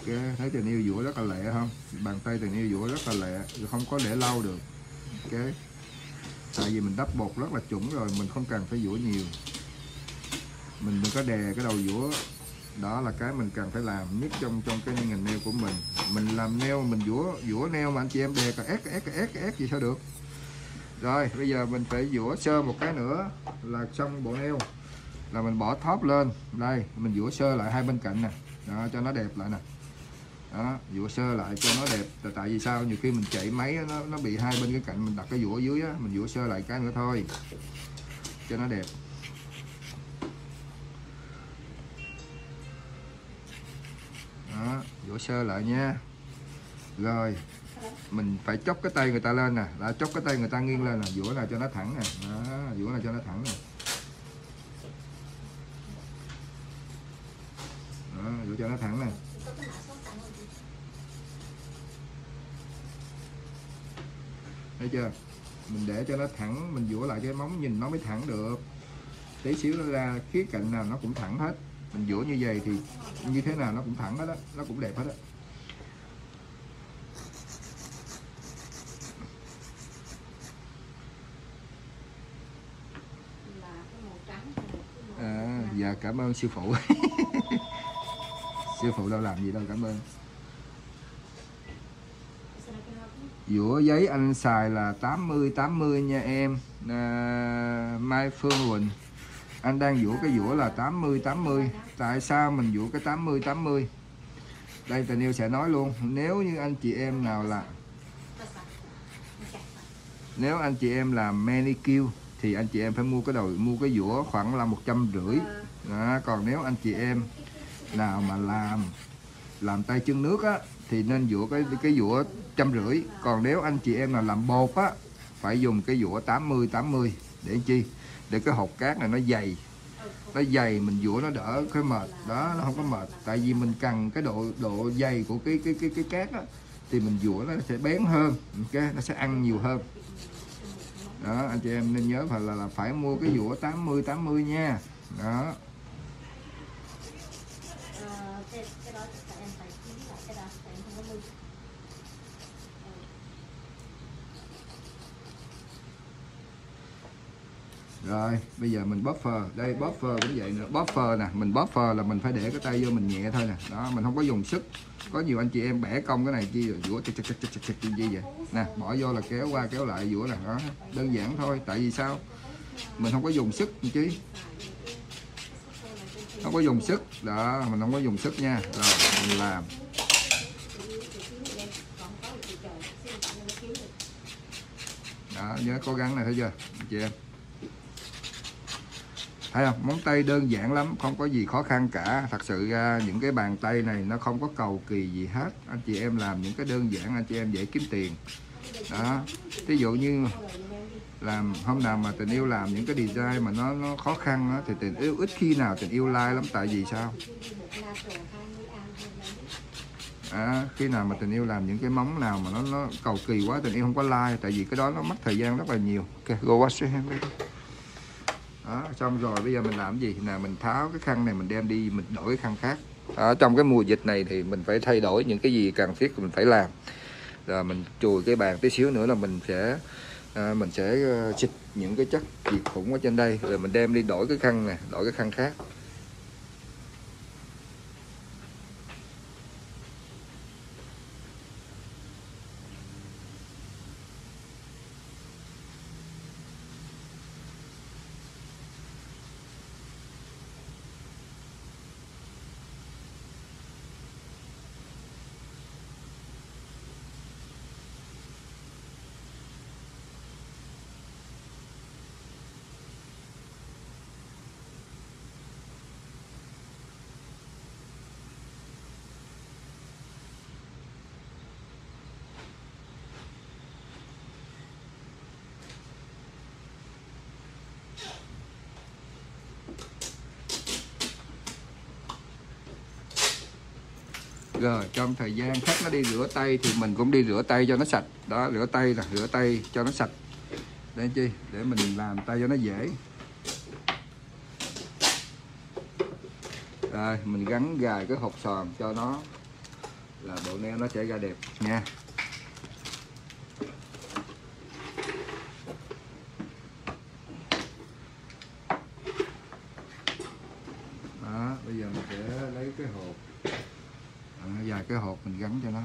Thấy tình yêu dũa rất là lẹ không? Bàn tay tình yêu dũa rất là lẹ, không có để lâu được. Ok, tại vì mình đắp bột rất là chuẩn rồi, mình không cần phải dũa nhiều. Mình đừng có đè cái đầu dũa. Đó là cái mình cần phải làm nhất trong cái ngành nail của mình. Mình làm nail mình dũa nail mà anh chị em đè cả ép gì sao được. Rồi bây giờ mình phải dũa sơ một cái nữa là xong bộ nail. Là mình bỏ top lên đây, mình dũa sơ lại hai bên cạnh nè, đó, cho nó đẹp lại nè. Đó, dũa sơ lại cho nó đẹp. Tại vì sao, nhiều khi mình chạy máy nó bị hai bên cái cạnh, mình đặt cái dũa dưới á, mình dũa sơ lại cái nữa thôi cho nó đẹp. Đó, dũa sơ lại nha. Rồi mình phải chốc cái tay người ta lên nè, đã chốc cái tay người ta nghiêng lên nè, dũa nào cho nó thẳng nè. Đó, dũa nào cho nó thẳng nè. Đó, dũa cho nó thẳng nè. Thấy chưa? Mình để cho nó thẳng, mình dũa lại cái móng nhìn nó mới thẳng được. Tí xíu nó ra khía cạnh nào nó cũng thẳng hết. Mình dũa như vậy thì như thế nào nó cũng thẳng hết á, nó cũng đẹp hết á. Dạ cảm ơn sư phụ. Sư phụ đâu làm gì đâu cảm ơn. Dũa giấy anh xài là 80 nha em. Mai Phương Quỳnh, anh đang dũa cái dũa là 80. Tại sao mình dũa cái 80? Đây tình yêu sẽ nói luôn. Nếu như anh chị em nào là Nếu anh chị em làm manicure thì anh chị em phải mua cái dũa khoảng là 150. Đó, còn nếu anh chị em nào mà làm tay chân nước á thì nên dũa cái dũa 150. Còn nếu anh chị em nào làm bột á phải dùng cái dũa 80. Để chi? Để cái hột cát này nó dày, mình dũa nó đỡ cái mệt. Đó, nó không có mệt. Tại vì mình cần cái độ dày của cái cát á thì mình dũa nó sẽ bén hơn, ok, nó sẽ ăn nhiều hơn. Đó, anh chị em nên nhớ là phải mua cái dũa 80 nha. Đó. Rồi, bây giờ mình buffer. Đây buffer cũng vậy nữa. Buffer nè, mình buffer là mình phải để cái tay vô mình nhẹ thôi nè. Đó, mình không có dùng sức. Có nhiều anh chị em bẻ cong cái này chi rồi dũa chặt gì vậy. Nè, bỏ vô là kéo qua kéo lại dũa nè. Đó, đơn giản thôi. Tại vì sao? Mình không có dùng sức chứ. Không có dùng sức. Đó, mình không có dùng sức nha. Rồi, mình làm. Đó, nhớ cố gắng này thấy chưa anh chị em. Thấy không? Móng tay đơn giản lắm, không có gì khó khăn cả. Thật sự ra những cái bàn tay này nó không có cầu kỳ gì hết. Anh chị em làm những cái đơn giản anh chị em dễ kiếm tiền. Đó. Ví dụ như làm hôm nào mà tình yêu làm những cái design mà nó khó khăn đó, thì tình yêu ít khi nào tình yêu like lắm. Tại vì sao? Khi nào mà tình yêu làm những cái móng nào mà nó cầu kỳ quá tình yêu không có like. Tại vì cái đó nó mất thời gian rất là nhiều. Ok, go wash your hand. Đó, xong rồi bây giờ mình làm gì nè, mình tháo cái khăn này mình đem đi mình đổi cái khăn khác. Trong cái mùa dịch này thì mình phải thay đổi những cái gì cần thiết mình phải làm. Rồi mình chùi cái bàn tí xíu nữa là mình sẽ xịt những cái chất diệt khuẩn ở trên đây, rồi mình đem đi đổi cái khăn này, đổi cái khăn khác. Rồi trong thời gian khách nó đi rửa tay thì mình cũng đi rửa tay cho nó sạch. Đó, rửa tay cho nó sạch. Để chi? Để mình làm tay cho nó dễ. Rồi mình gắn gài cái hộp sòn cho nó là bộ neo nó sẽ ra đẹp nha. Đó, bây giờ mình sẽ lấy cái hộp, vài cái hộp mình gắn cho nó.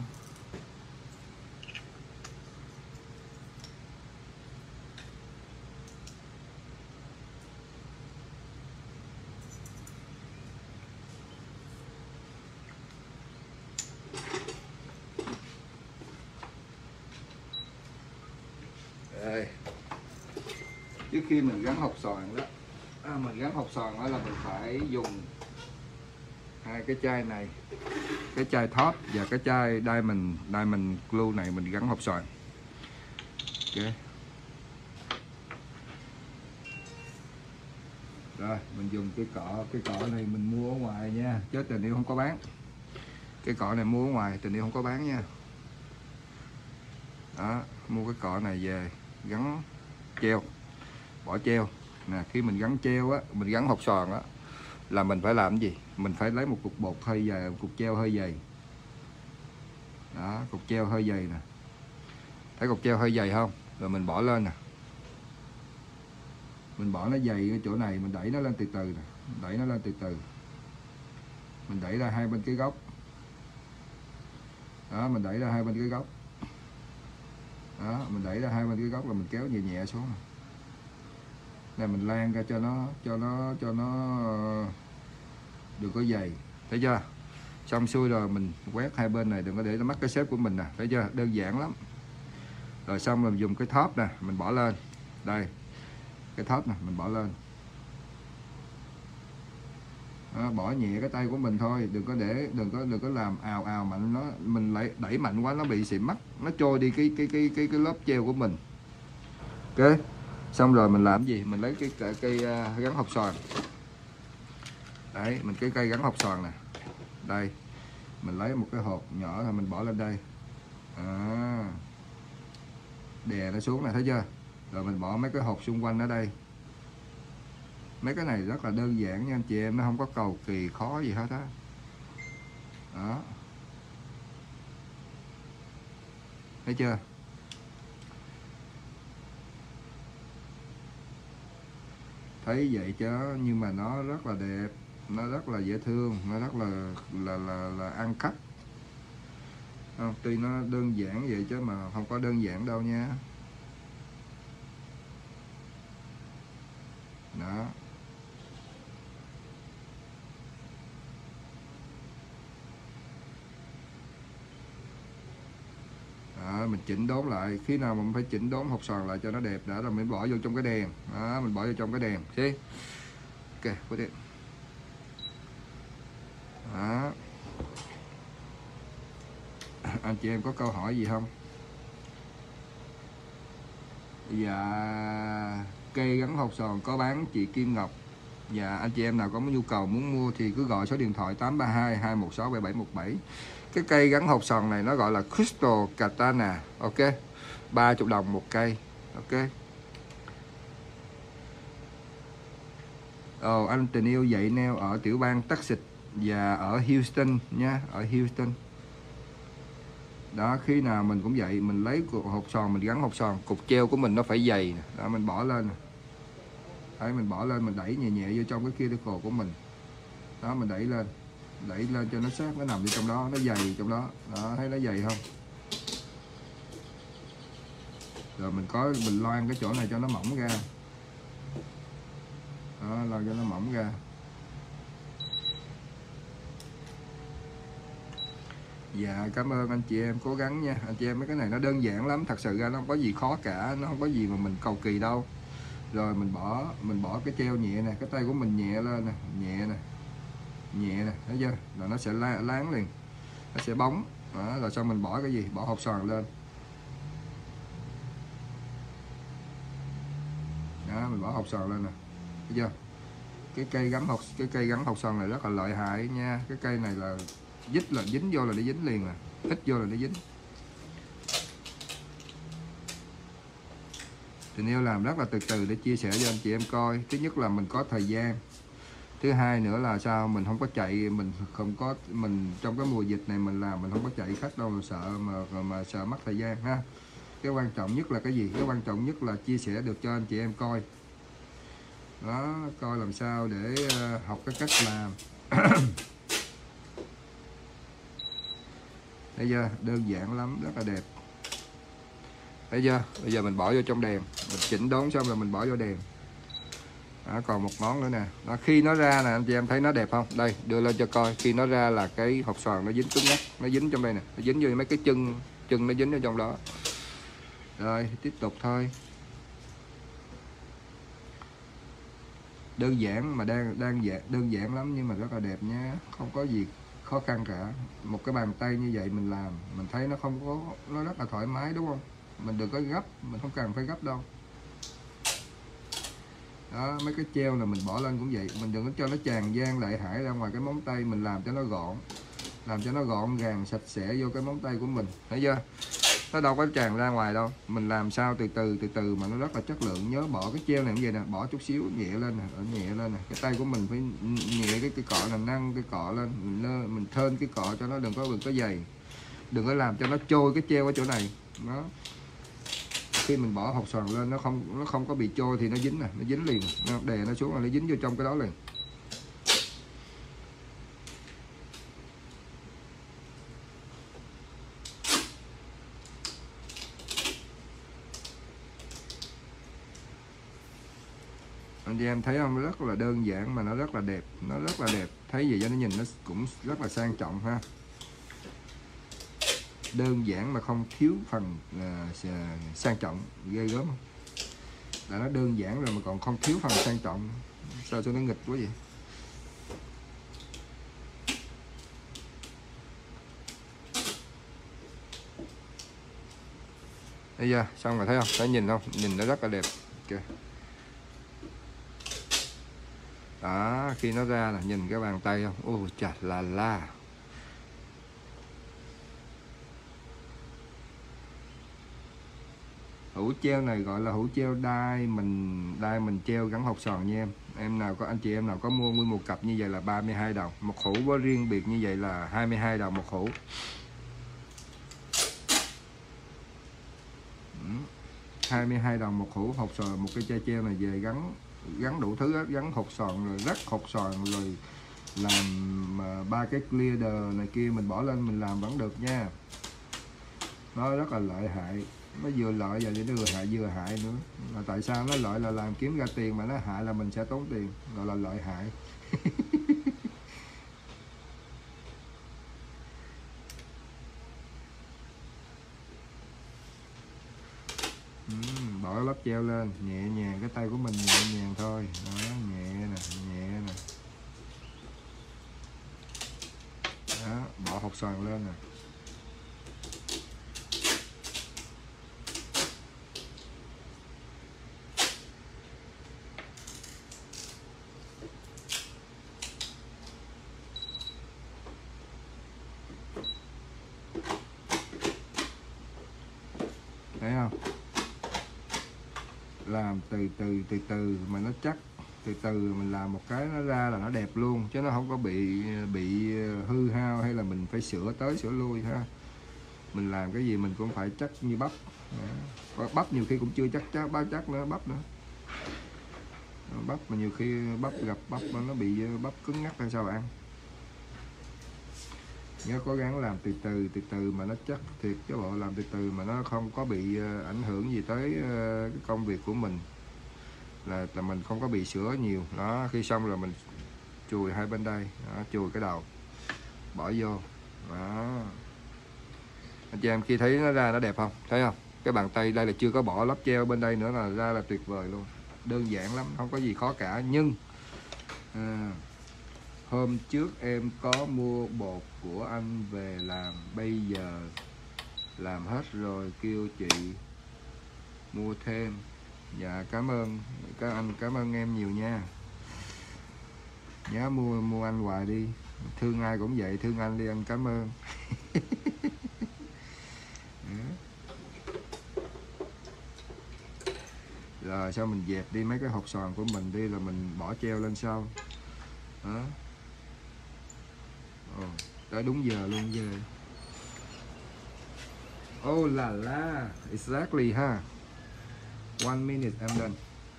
Đây. Trước khi mình gắn hộp xoàn đó, mình gắn hộp xoàn đó là mình phải dùng hai cái chai này, cái chai top và cái chai diamond glue này mình gắn hộp xoàn. Ok. Rồi mình dùng cái cọ này mình mua ở ngoài nha, chứ Tình Yêu không có bán. Cái cọ này mua ở ngoài, Tình Yêu không có bán nha. Đó, mua cái cọ này về gắn treo, bỏ treo nè. Khi mình gắn treo á, mình gắn hộp xoàn á, là mình phải làm cái gì? Mình phải lấy một cục bột hơi dày, một cục treo hơi dày. Đó, cục treo hơi dày nè, thấy cục treo hơi dày không? Rồi mình bỏ lên nè, mình bỏ nó dày ở chỗ này, mình đẩy nó lên từ từ nè, đẩy nó lên từ từ, mình đẩy ra hai bên cái góc. Đó, mình đẩy ra hai bên cái góc. Đó, mình đẩy ra hai bên cái góc là mình kéo nhẹ nhẹ xuống nè. Này mình lan ra cho nó đừng có dày, thấy chưa? Xong xuôi rồi mình quét hai bên này, đừng có để nó mất cái xếp của mình nè, thấy chưa? Đơn giản lắm. Rồi xong rồi mình dùng cái top nè, mình bỏ lên đây, cái top nè mình bỏ lên. Đó, bỏ nhẹ cái tay của mình thôi, đừng có làm ào mạnh nó, mình lại đẩy mạnh quá nó bị xị mắt, nó trôi đi cái lớp treo của mình. Ok. Xong rồi mình làm gì? Mình lấy cái cây gắn hộp xoàn. Đấy, mình cái cây gắn hộp xoàn nè. Đây. Mình lấy một cái hộp nhỏ rồi mình bỏ lên đây. Đè nó xuống này, thấy chưa? Rồi mình bỏ mấy cái hộp xung quanh ở đây. Mấy cái này rất là đơn giản nha anh chị em, nó không có cầu kỳ khó gì hết á. Đó. Thấy chưa? Thấy vậy chứ, nhưng mà nó rất là đẹp, nó rất là dễ thương, nó rất là ăn khách. Không, tuy nó đơn giản vậy chứ mà không có đơn giản đâu nha. Đó. Đó, mình chỉnh đốn lại, khi nào mình phải chỉnh đốn hộp xoàn lại cho nó đẹp đã, rồi mình bỏ vô trong cái đèn. Đó, mình bỏ vô trong cái đèn, see? Ok, put it. Đó. Anh chị em có câu hỏi gì không? Dạ, cây gắn hộp xoàn có bán chị Kim Ngọc. Dạ, anh chị em nào có nhu cầu muốn mua thì cứ gọi số điện thoại 832 216 7717. Cái cây gắn hộp xoàn này nó gọi là Crystal Katana. Ok, 30 đồng một cây. Ok. Anh Tình Yêu dạy neo ở tiểu bang Texas và ở Houston nha, ở Houston. Đó, khi nào mình cũng vậy, mình lấy hộp xoàn mình gắn hộp xoàn, cục treo của mình nó phải dày nè. Đó, mình bỏ lên nè. Đấy, mình bỏ lên, mình đẩy nhẹ nhẹ vô trong cái cuticle của mình. Đó, mình đẩy lên cho nó sát, nó nằm vô trong đó, nó dày trong đó. Đó, thấy nó dày không? Rồi mình loan cái chỗ này cho nó mỏng ra. Đó, loan cho nó mỏng ra. Dạ, cảm ơn anh chị em, cố gắng nha. Anh chị em, mấy cái này nó đơn giản lắm, thật sự ra nó không có gì khó cả, nó không có gì mà mình cầu kỳ đâu. Rồi mình bỏ cái treo nhẹ nè, cái tay của mình nhẹ lên nè, nhẹ nè, thấy chưa? Là nó sẽ láng liền, nó sẽ bóng. Đó, rồi xong mình bỏ cái gì? Bỏ hộp xoàn lên. Đó, mình bỏ hộp xoàn lên nè, thấy chưa? Cái cây gắn hộp xoàn này rất là lợi hại nha. Cái cây này là dính vô là nó dính liền nè, hít vô là nó dính. Tình Yêu làm rất là từ từ để chia sẻ cho anh chị em coi. Thứ nhất là mình có thời gian, Thứ hai nữa là sao, mình không có chạy, mình không có, mình trong cái mùa dịch này mình làm mình không có chạy khách đâu, sợ mà sợ mất thời gian ha. Cái quan trọng nhất là cái gì? Cái quan trọng nhất là chia sẻ được cho anh chị em coi đó, coi làm sao để học cái cách làm. Thấy chưa, đơn giản lắm, rất là đẹp. Thấy chưa, bây giờ mình bỏ vô trong đèn, mình chỉnh đốn xong rồi mình bỏ vô đèn đó. Còn một món nữa nè đó, khi nó ra nè anh chị em thấy nó đẹp không? Đây, đưa lên cho coi. Khi nó ra là cái hột xoàn nó dính cứng nhắc, nó dính trong đây nè, nó dính vô mấy cái chân nó dính ở trong đó. Rồi tiếp tục thôi. Đơn giản mà đơn giản lắm nhưng mà rất là đẹp nha, không có gì khó khăn cả. Một cái bàn tay như vậy mình làm, mình thấy nó không có, nó rất là thoải mái đúng không? Mình đừng có gấp, mình không cần phải gấp đâu đó. Mấy cái treo là mình bỏ lên cũng vậy, mình đừng có cho nó tràn gian lại hải ra ngoài cái móng tay, mình làm cho nó gọn, làm cho nó gọn gàng sạch sẽ vô cái móng tay của mình. Thấy chưa, nó đâu có tràn ra ngoài đâu. Mình làm sao từ từ mà nó rất là chất lượng. Nhớ bỏ cái treo này như vậy nè, bỏ chút xíu nhẹ lên nè, nhẹ lên nè. Cái tay của mình phải nhẹ cái cọ là nâng cái cọ lên, mình thơn cái cọ cho nó đừng có dày, đừng có làm cho nó trôi cái treo ở chỗ này đó. Khi mình bỏ hột xoàn lên nó không có bị trôi thì nó dính nè, nó dính liền, nó đè nó xuống là nó dính vô trong cái đó liền. Anh chị em thấy không, nó rất là đơn giản mà nó rất là đẹp, nó rất là đẹp. Thấy gì cho nó nhìn nó cũng rất là sang trọng ha. Đơn giản mà không thiếu phần sang trọng, ghê gớm không? Là nó đơn giản rồi mà còn không thiếu phần sang trọng, sao cho nó nghịch quá vậy. Bây giờ xong rồi thấy không, thấy nhìn không, nhìn nó rất là đẹp kìa. Đó, khi nó ra là nhìn cái bàn tay không, ô chà la. Hũ treo này gọi là hũ treo đai mình treo gắn hột xoàn nha em nào có anh chị em nào có mua nguyên một cặp như vậy là 32 đồng một hũ, với riêng biệt như vậy là 22 đồng một hũ. 22 đồng một hũ hột xoàn, một cái chai treo này về gắn đủ thứ hết, gắn hột xoàn rồi rắc hột xoàn rồi làm ba cái clear này kia mình bỏ lên mình làm vẫn được nha. Nó rất là lợi hại, nó vừa lợi và vừa hại nữa. Là tại sao nó lợi là làm kiếm ra tiền, mà nó hại là mình sẽ tốn tiền, gọi là lợi hại. Bỏ lớp treo lên nhẹ nhàng, cái tay của mình nhẹ nhàng thôi đó, nhẹ nè đó, bỏ hột xoàn lên nè. Thấy không, làm từ từ mà nó chắc, từ từ mình làm một cái nó ra là nó đẹp luôn, chứ nó không có bị hư hao hay là mình phải sửa tới sửa lui ha. Mình làm cái gì mình cũng phải chắc như bắp. Bắp nhiều khi cũng chưa chắc nữa, bắp nữa. Bắp mà nhiều khi bắp gặp bắp nó bị bắp cứng ngắc hay sao ăn. Nhớ cố gắng làm từ từ mà nó chắc thiệt, chứ bộ làm từ từ mà nó không có bị ảnh hưởng gì tới cái công việc của mình, là mình không có bị sửa nhiều đó. Khi xong rồi mình chùi hai bên đây đó, chùi cái đầu bỏ vô đó. Anh chị em khi thấy nó ra nó đẹp không, thấy không, cái bàn tay đây là chưa có bỏ lắp treo bên đây nữa là ra là tuyệt vời luôn. Đơn giản lắm, không có gì khó cả. Nhưng hôm trước em có mua bột của anh về làm, bây giờ làm hết rồi kêu chị mua thêm. Dạ cảm ơn các anh, cảm ơn em nhiều nha. Nhớ mua anh hoài đi, thương ai cũng vậy, thương anh đi, anh cảm ơn. Rồi sau mình dẹp đi mấy cái hột xoàn của mình đi, là mình bỏ treo lên sau. Đó. Tới đúng giờ luôn về. Oh là la, exactly ha. 1 minute I'm done.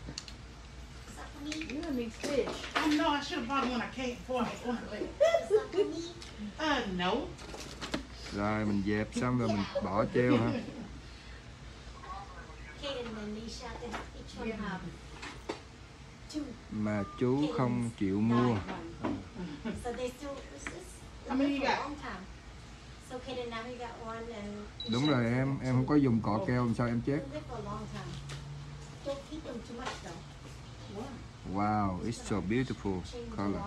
You don't need fish. I know I should have bought him when I came before I on the way. No. Rồi mình dẹp xong rồi mình bỏ treo ha. Mà chú không chịu mua. Đúng rồi em không có dùng cọ keo làm sao em chết. Wow, it's so beautiful color.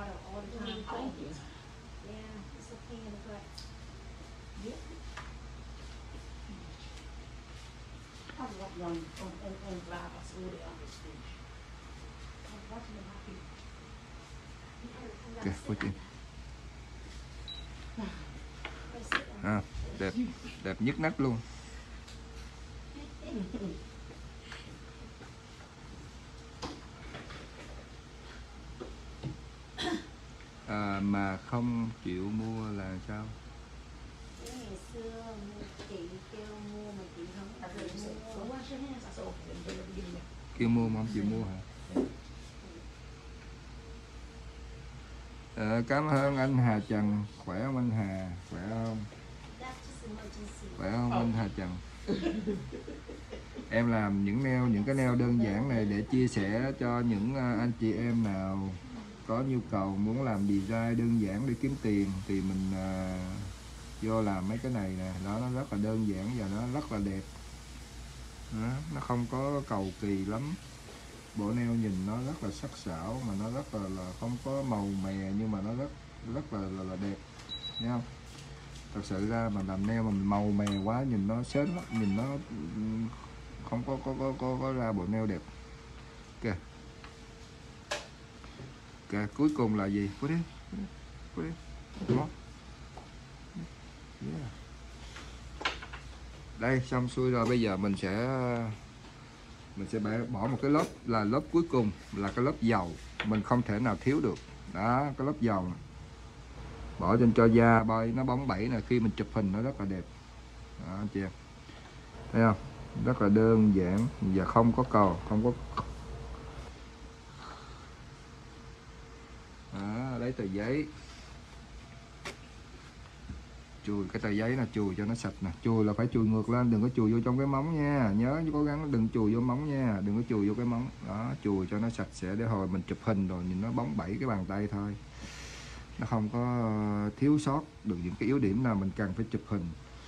Okay, put in. À, đẹp, đẹp nhất nách luôn. À, mà không chịu mua là sao? Ngày xưa chị kêu mua mà chị không chịu mua. Kêu mua mà không chịu mua hả? Cảm ơn anh Hà Trần. Khỏe không anh Hà? Khỏe không? Khỏe không anh Hà Trần? Em làm những cái nail đơn giản này để chia sẻ cho những anh chị em nào có nhu cầu muốn làm design đơn giản để kiếm tiền thì mình vô làm mấy cái này nè. Đó, nó rất là đơn giản và nó rất là đẹp. Đó, nó không có cầu kỳ lắm. Bộ nail nhìn nó rất là sắc sảo mà nó rất là không có màu mè nhưng mà nó rất là đẹp, thấy không? Thật sự ra mà làm nail mà màu mè quá nhìn nó sến lắm, nhìn nó không có ra bộ nail đẹp. Ok. Ok, cuối cùng là gì? Put in. Đúng không? Yeah. Đây xong xuôi rồi, bây giờ mình sẽ bỏ một cái lớp là lớp cuối cùng là cái lớp dầu, mình không thể nào thiếu được. Đó, cái lớp dầu này. Bỏ trên cho da bôi nó bóng bẩy nè, khi mình chụp hình nó rất là đẹp. Đó anh chị em thấy không, rất là đơn giản và không có cầu, không có. Đó, lấy tờ giấy, chùi cái tờ giấy là chùi cho nó sạch nè. Chùi là phải chùi ngược lên, đừng có chùi vô trong cái móng nha, nhớ cố gắng đừng chùi vô móng nha, đừng có chùi vô cái móng. Đó, chùi cho nó sạch sẽ để hồi mình chụp hình rồi nhìn nó bóng bẩy cái bàn tay thôi, nó không có thiếu sót được những cái yếu điểm nào mình cần phải chụp hình.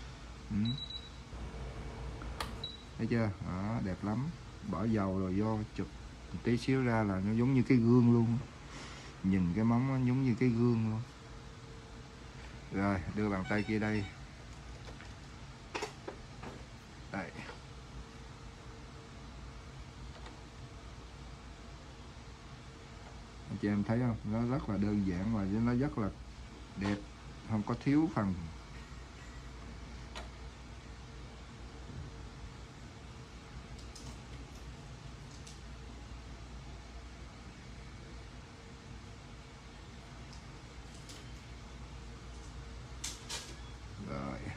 Thấy chưa? Đó, đẹp lắm. Bỏ dầu rồi vô chụp một tí xíu ra là nó giống như cái gương luôn, nhìn cái móng nó giống như cái gương luôn. Rồi đưa bàn tay kia đây. Đây. Anh chị em thấy không, nó rất là đơn giản và nó rất là đẹp, không có thiếu phần. Rồi.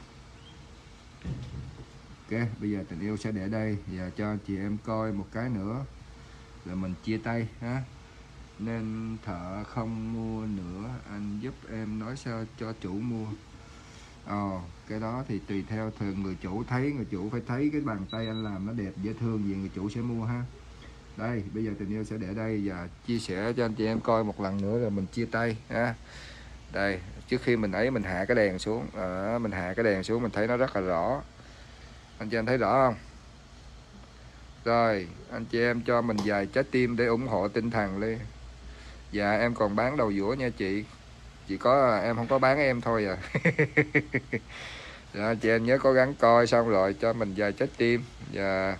Ok, bây giờ Tình Yêu sẽ để đây và cho chị em coi một cái nữa rồi mình chia tay ha. Nên thợ không mua nữa, anh giúp em nói sao cho chủ mua. Cái đó thì tùy theo thường người chủ thấy, người chủ phải thấy cái bàn tay anh làm nó đẹp dễ thương gì người chủ sẽ mua ha. Đây, bây giờ Tình Yêu sẽ để đây và chia sẻ cho anh chị em coi một lần nữa rồi mình chia tay ha. Đây, trước khi mình ấy mình hạ cái đèn xuống, mình hạ cái đèn xuống mình thấy nó rất là rõ. Anh chị em thấy rõ không? Rồi, anh chị em cho mình vài trái tim để ủng hộ tinh thần đi. Dạ em còn bán đầu dũa nha chị. Chỉ có em không có bán em thôi à. Dạ, chị em nhớ cố gắng coi xong rồi cho mình vài trái tim. Và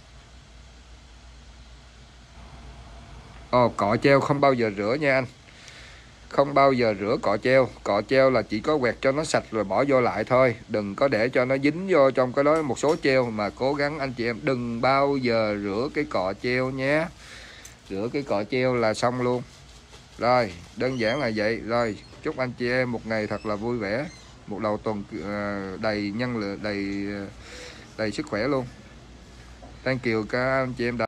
cọ treo không bao giờ rửa nha anh. Không bao giờ rửa cọ treo. Cọ treo là chỉ có quẹt cho nó sạch rồi bỏ vô lại thôi. Đừng có để cho nó dính vô trong cái đó một số treo. Mà cố gắng anh chị em đừng bao giờ rửa cái cọ treo nhé. Rửa cái cọ treo là xong luôn. Rồi, đơn giản là vậy. Rồi, chúc anh chị em một ngày thật là vui vẻ, một đầu tuần đầy năng lượng, đầy sức khỏe luôn. Thank you các anh chị em đã